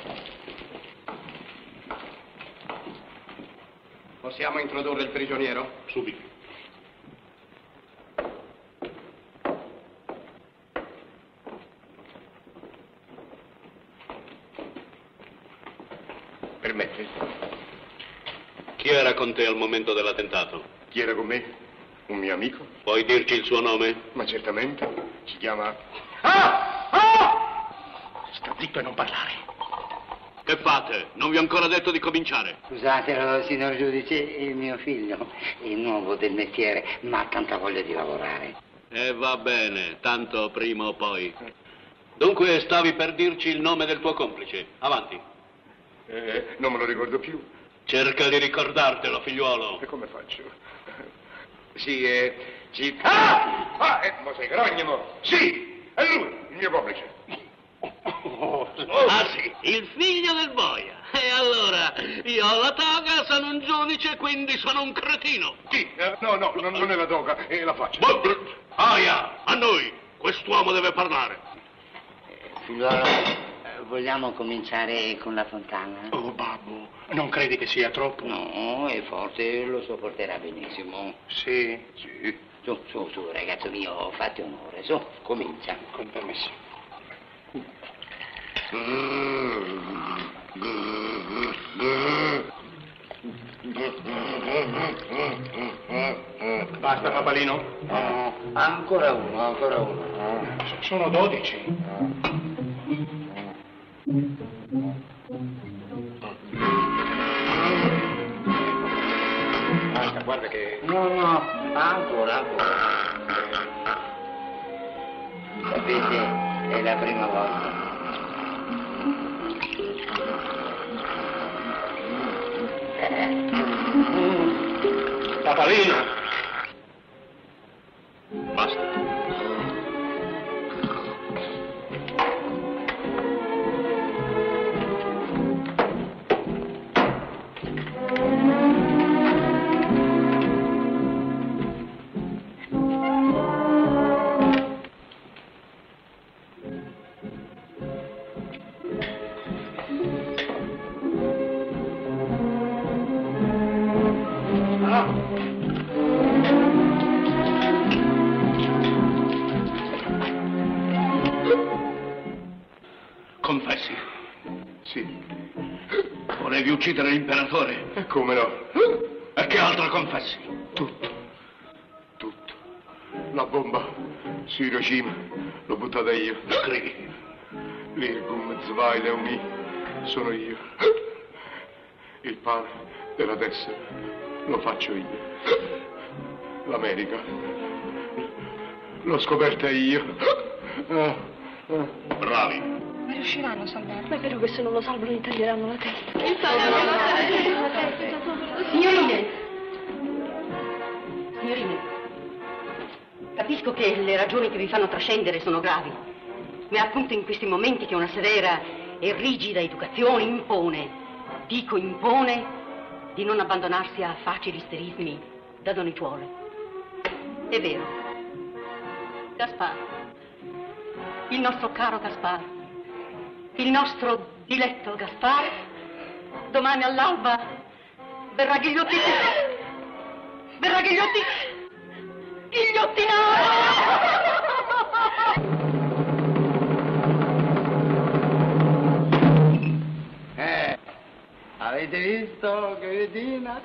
Speaker 9: Possiamo introdurre il prigioniero?
Speaker 7: Subito.
Speaker 8: Permette?
Speaker 3: Chi era con te al momento dell'attentato?
Speaker 8: Chi era con me? Un mio amico?
Speaker 3: Puoi dirci il suo nome?
Speaker 8: Ma certamente. Si chiama...
Speaker 7: Ah! Ah! Sta zitto e non parlare.
Speaker 3: Che fate? Non vi ho ancora detto di cominciare.
Speaker 17: Scusatelo, signor giudice, il mio figlio è nuovo del mestiere, ma ha tanta voglia di lavorare.
Speaker 3: E va bene, tanto prima o poi. Dunque stavi per dirci il nome del tuo complice. Avanti.
Speaker 8: Eh, non me lo ricordo più.
Speaker 3: Cerca di ricordartelo, figliuolo.
Speaker 8: E come faccio? Sì, eh... Sì... Ah! Ah, eh, ma sei grognimo! Sì! È lui, il mio complice.
Speaker 3: Oh, ah sì, il figlio del boia. E allora, io ho la toga, sono un giudice, quindi sono un cretino.
Speaker 8: Sì, eh, no, no, non, non è la toga, è la faccia.
Speaker 3: Aia, a noi, quest'uomo deve parlare.
Speaker 17: Figliuolo, vogliamo cominciare con la fontana?
Speaker 7: Oh, babbo, non credi che sia troppo?
Speaker 17: No, e forse lo sopporterà benissimo.
Speaker 7: Sì.
Speaker 17: Sì. Su, su, su, ragazzo mio, fate onore, su, comincia.
Speaker 7: Con permesso. Basta, papalino?
Speaker 17: No, ancora uno, ancora uno.
Speaker 7: Sono dodici. Basta, guarda che...
Speaker 17: No, no, ancora, ancora. Sapete, è la prima volta.
Speaker 7: Papalino!
Speaker 3: Basta. Confessi.
Speaker 8: Sì.
Speaker 3: Volevi uccidere l'imperatore?
Speaker 8: Come no?
Speaker 3: E che altro confessi?
Speaker 8: Tutto. Tutto. La bomba su Hiroshima l'ho buttata io.
Speaker 3: Scrivi.
Speaker 8: L'Irgum Zwei Leumi sono io. Il pane della tessera lo faccio io. L'America l'ho scoperta io.
Speaker 3: Bravi.
Speaker 19: Ma riusciranno a salvarlo? È vero che se non lo salvano gli taglieranno la testa.
Speaker 2: Signorine! Signorine, capisco che le ragioni che vi fanno trascendere sono gravi, ma è appunto in questi momenti che una severa e rigida educazione impone, dico impone, di non abbandonarsi a facili isterismi da donnicciuole. È vero. Gaspar, il nostro caro Gaspar, il nostro diletto Gaspar, domani all'alba verrà ghigliottinato. Verrà ghigliottinato. Ghigliottinato!
Speaker 17: visto che vedina?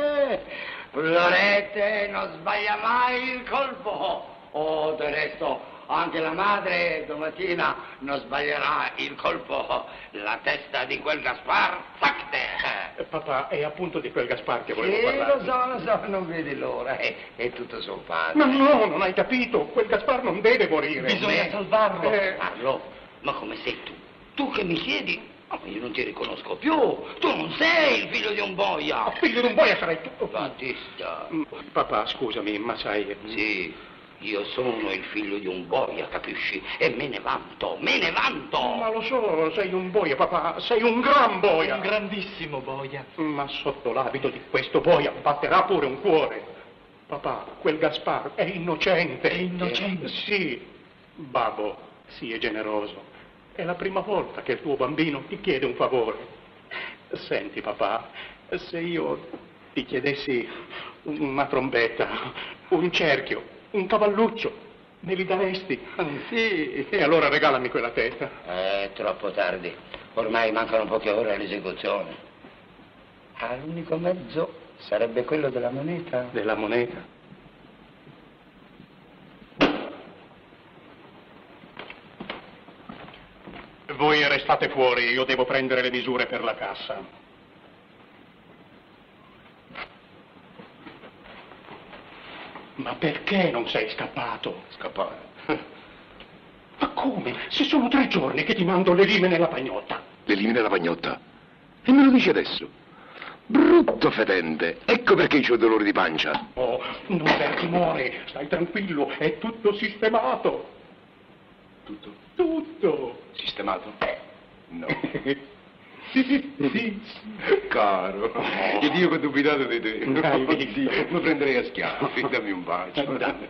Speaker 17: Florete non sbaglia mai il colpo. Oh, del resto, anche la madre domattina non sbaglierà il colpo. La testa di quel Gaspar, zacte!
Speaker 7: Eh, papà, è appunto di quel Gaspar che volevo
Speaker 17: Sì,
Speaker 7: parlare.
Speaker 17: lo so, lo so, non vedi l'ora. È, è tutto suo padre.
Speaker 7: Ma no, non hai capito. Quel Gaspar non deve morire.
Speaker 17: Bisogna
Speaker 7: Beh,
Speaker 17: salvarlo.
Speaker 7: eh,
Speaker 17: Carlo, ma come sei tu? Tu che mi chiedi? Ma io non ti riconosco più. Tu non sei il figlio di un boia.
Speaker 7: Figlio di un boia sarai tu.
Speaker 17: Battista.
Speaker 7: Papà, scusami, ma sai...
Speaker 17: Sì, io sono il figlio di un boia, capisci? E me ne vanto, me ne vanto.
Speaker 7: Ma lo so, sei un boia, papà. Sei un gran boia.
Speaker 14: Un grandissimo boia.
Speaker 7: Ma sotto l'abito di questo boia batterà pure un cuore. Papà, quel Gaspar è innocente.
Speaker 14: È innocente?
Speaker 7: Sì. Babbo, sii generoso. È la prima volta che il tuo bambino ti chiede un favore. Senti, papà, se io ti chiedessi una trombetta, un cerchio, un cavalluccio, me li daresti? Sì. E allora regalami quella testa.
Speaker 17: È troppo tardi. Ormai mancano poche ore all'esecuzione. Ah, l'unico mezzo sarebbe quello della moneta.
Speaker 7: Della moneta? Voi restate fuori, io devo prendere le misure per la cassa. Ma perché non sei scappato?
Speaker 8: Scappare?
Speaker 7: Ma come? Se sono tre giorni che ti mando le lime nella pagnotta.
Speaker 8: Le lime nella pagnotta? E me lo dici adesso? Brutto fedente, ecco perché c'ho dolore di pancia.
Speaker 7: Oh, non aver timore, stai tranquillo, è tutto sistemato.
Speaker 8: Tutto?
Speaker 7: Tutto.
Speaker 8: Sistemato? No.
Speaker 7: Sì, sì, sì.
Speaker 8: Caro, ed io che ho dubitato di te.
Speaker 7: Dai, vedi.
Speaker 8: Mi prenderei a schiaffi, dammi un bacio.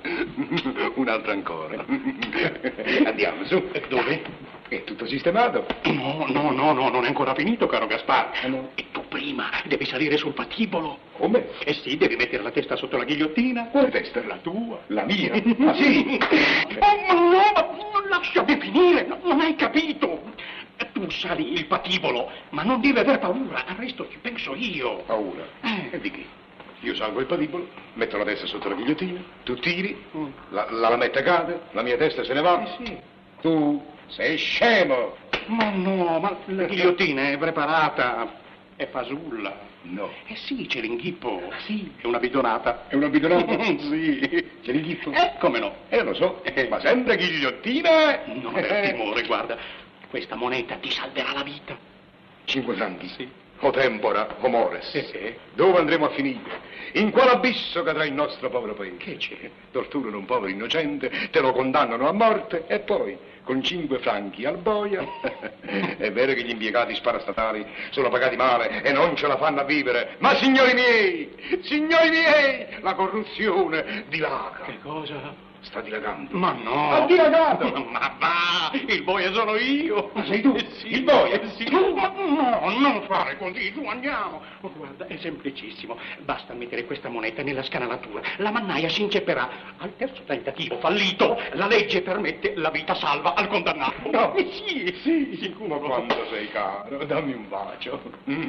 Speaker 8: Un altro ancora. Andiamo, su.
Speaker 7: Dove?
Speaker 8: È tutto sistemato?
Speaker 7: No, no, no, no, non è ancora finito, caro Gaspar.
Speaker 8: Ah, no?
Speaker 7: E tu prima devi salire sul patibolo.
Speaker 8: Come?
Speaker 7: Eh sì, devi mettere la testa sotto la ghigliottina.
Speaker 8: Quale testa?
Speaker 7: La tua.
Speaker 8: La mia? Ah, sì?
Speaker 7: Oh, ma no, ma lasciami finire, no, non hai capito. Tu sali il patibolo, ma non devi aver paura, al resto ci penso io.
Speaker 8: Paura?
Speaker 7: Eh.
Speaker 8: E di che? Io salgo il patibolo, metto la testa sotto la ghigliottina, tu tiri, la, la lametta cade, la mia testa se ne va.
Speaker 7: Eh sì.
Speaker 8: Tu sei scemo!
Speaker 7: Ma no, ma la ghigliottina è preparata, è fasulla.
Speaker 8: No.
Speaker 7: Eh sì, c'è l'inghippo. Sì. È una bidonata.
Speaker 8: È una bidonata?
Speaker 7: Sì.
Speaker 8: C'è l'inghippo?
Speaker 7: Eh, come no?
Speaker 8: Eh, lo so, ma sempre ghigliottina!
Speaker 7: Non aver timore, guarda, questa moneta ti salverà la vita.
Speaker 8: Cinque franchi?
Speaker 7: Sì.
Speaker 8: O tempora, o mores.
Speaker 7: Sì, sì.
Speaker 8: Dove andremo a finire? In quale abisso cadrà il nostro povero paese?
Speaker 7: Che c'è?
Speaker 8: Torturano un povero innocente, te lo condannano a morte e poi, con cinque franchi al boia, è vero che gli impiegati sparastatali sono pagati male e non ce la fanno a vivere, ma signori miei, signori miei, la corruzione dilaga.
Speaker 7: Che cosa?
Speaker 8: Sta dilagando.
Speaker 7: Ma no!
Speaker 8: Ha dilagato!
Speaker 7: Ma va! Il boia sono io!
Speaker 8: Ma sei tu?
Speaker 7: Eh sì,
Speaker 8: il boia?
Speaker 7: eh sì. Ma no, non fare così, su andiamo! Oh, guarda, è semplicissimo. Basta mettere questa moneta nella scanalatura. La mannaia si incepperà. Al terzo tentativo fallito, la legge permette la vita salva al condannato.
Speaker 8: No!
Speaker 7: Eh sì, sì, sicuro.
Speaker 8: Ma quanto sei caro, dammi un bacio.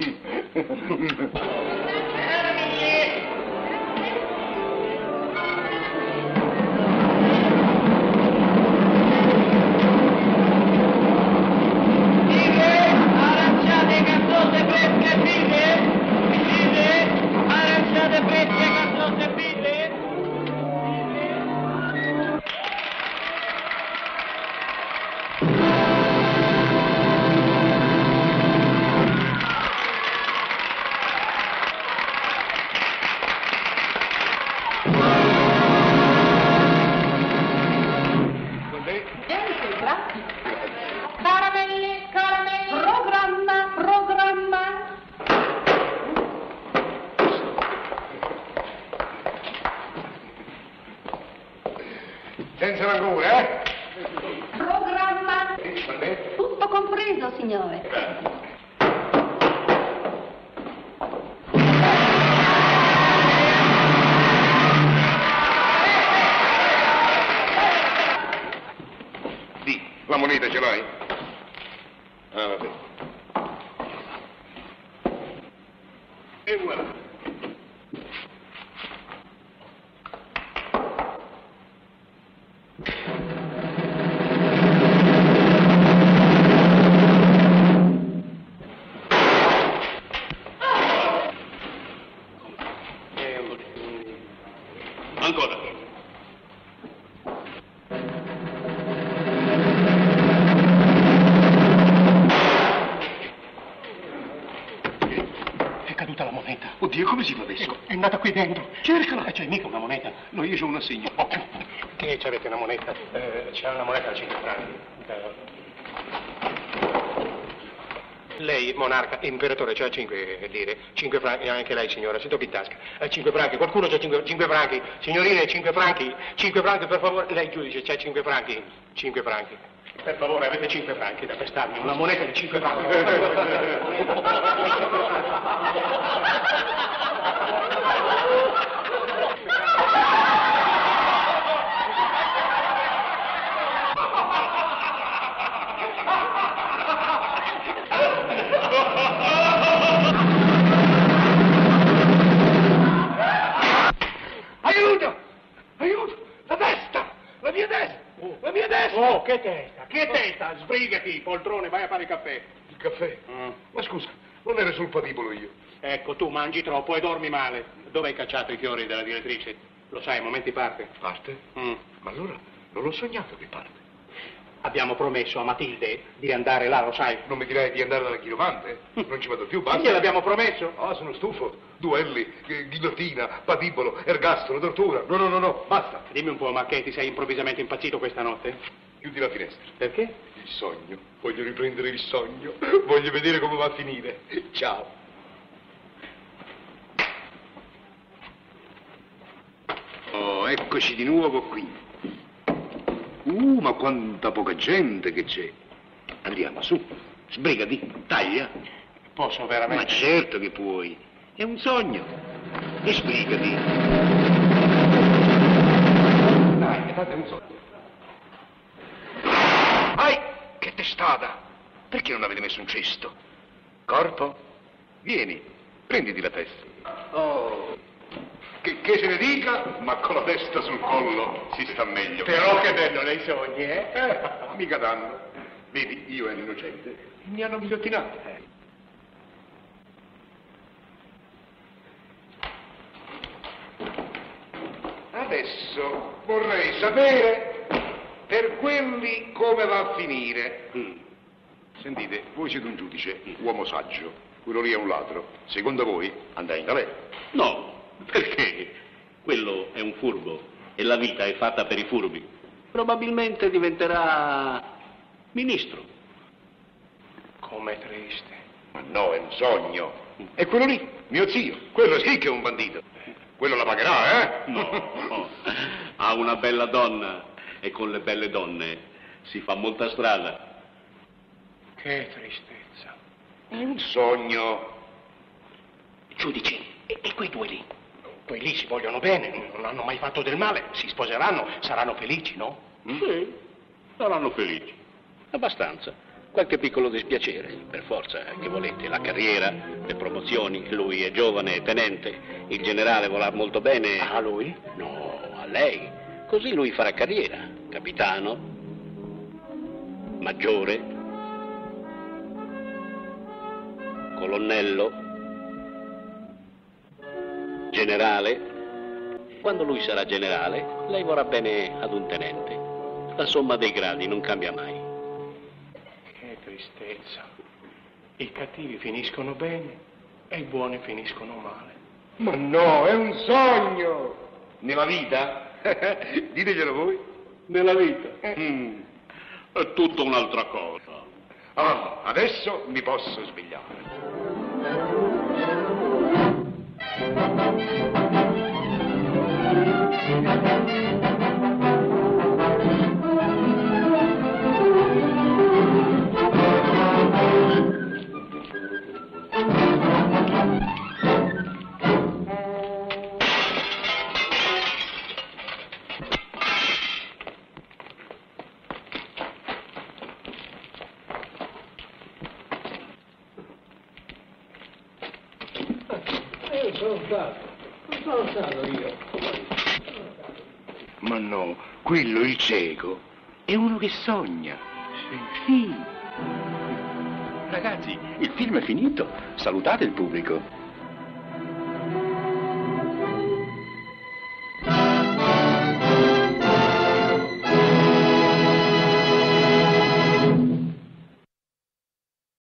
Speaker 10: Caramelle, caramelle, programma, programma.
Speaker 8: Senza rancore, eh?
Speaker 10: Programma.
Speaker 8: Eh,
Speaker 10: Tutto compreso, signore.
Speaker 8: Di, la moneta ce l'hai? Ah, vabbè.
Speaker 7: E voilà.
Speaker 1: Ancora.
Speaker 7: È caduta la moneta.
Speaker 3: Oddio, come si fa adesso?
Speaker 7: È andata qui dentro.
Speaker 3: Cercala.
Speaker 7: E c'è mica una moneta.
Speaker 3: No, io ho un assegno.
Speaker 7: Oh, che c'avete una moneta? Eh, c'è una moneta da cinque franchi. Lei, monarca, imperatore, c'ha cinque lire, cinque franchi, anche lei signora, si tocca in tasca. Eh, cinque franchi, qualcuno c'ha cinque, cinque franchi, signorine, cinque franchi, cinque franchi per favore, lei giudice, c'ha cinque franchi, cinque franchi. Per favore, avete cinque franchi da prestarmi, una moneta di cinque franchi. Aiuto! Aiuto! La testa! La mia testa! La mia testa! Oh, che testa! Che testa! Sbrigati, poltrone, vai a fare il caffè.
Speaker 8: Il caffè?
Speaker 7: Mm.
Speaker 8: Ma scusa, non ero sul patibolo io.
Speaker 7: Ecco, tu mangi troppo e dormi male. Dove hai cacciato i fiori della direttrice? Lo sai, a momenti parte.
Speaker 8: Parte?
Speaker 7: Mm.
Speaker 8: Ma allora non l'ho sognato che parte.
Speaker 7: Abbiamo promesso a Matilde di andare là, lo sai.
Speaker 8: Non mi direi di andare dalla chiromante? Non ci vado più, basta.
Speaker 7: Gliel'abbiamo promesso?
Speaker 8: Ah, sono stufo. Duelli, eh, ghigliottina, patibolo, ergastolo, tortura. No, no, no, no, basta.
Speaker 7: Dimmi un po', ma che ti sei improvvisamente impazzito questa notte?
Speaker 8: Chiudi la finestra.
Speaker 7: Perché?
Speaker 8: Il sogno. Voglio riprendere il sogno. Voglio vedere come va a finire. Ciao. Oh, eccoci di nuovo qui. Uh, ma quanta poca gente che c'è. Andiamo, su. Sbrigati, taglia.
Speaker 7: Posso veramente?
Speaker 8: Ma certo che puoi. È un sogno. E sbrigati. Dai, che tanto è un sogno. Ai, che testata. Perché non avete messo un cesto? Corpo? Vieni, prenditi la testa. Oh. Che, che se ne dica, ma con la testa sul collo si sta meglio.
Speaker 7: Però che bello nei sogni, eh?
Speaker 8: Eh, mica danno. Vedi, io ero innocente. Mi hanno ghigliottinato. Adesso vorrei sapere per quelli come va a finire. Mm. Sentite, voi siete un giudice, uomo saggio. Quello lì è un ladro. Secondo voi andai in galera?
Speaker 1: No, perché? Quello è un furbo e la vita è fatta per i furbi. Probabilmente diventerà ministro.
Speaker 7: Com'è triste.
Speaker 8: Ma no, è un sogno. E quello lì, mio zio, quello sì che è un bandito. Quello la pagherà, eh?
Speaker 1: No, ha una bella donna e con le belle donne si fa molta strada.
Speaker 7: Che tristezza.
Speaker 8: È un sogno.
Speaker 7: Giudice, e, e quei due lì? Quei lì si vogliono bene, non hanno mai fatto del male, si sposeranno, saranno felici, no?
Speaker 1: Sì, saranno felici. Abbastanza. Qualche piccolo dispiacere, per forza, che volete. La carriera, le promozioni, lui è giovane e tenente, il generale vorrà molto bene.
Speaker 7: A lui?
Speaker 1: No, a lei. Così lui farà carriera. Capitano, maggiore, colonnello, generale. Quando lui sarà generale, lei vorrà bene ad un tenente. La somma dei gradi non cambia mai.
Speaker 7: Che tristezza. I cattivi finiscono bene e i buoni finiscono male.
Speaker 8: Ma no, è un sogno. Nella vita? Diteglielo voi.
Speaker 1: Nella vita? Mm. È tutta un'altra cosa.
Speaker 8: Ah, adesso mi posso svegliare.
Speaker 16: Non sono stato, non sono stato io.
Speaker 8: Ma no, quello, il cieco, è uno che sogna.
Speaker 9: Sì. Ragazzi, il film è finito. Salutate il pubblico.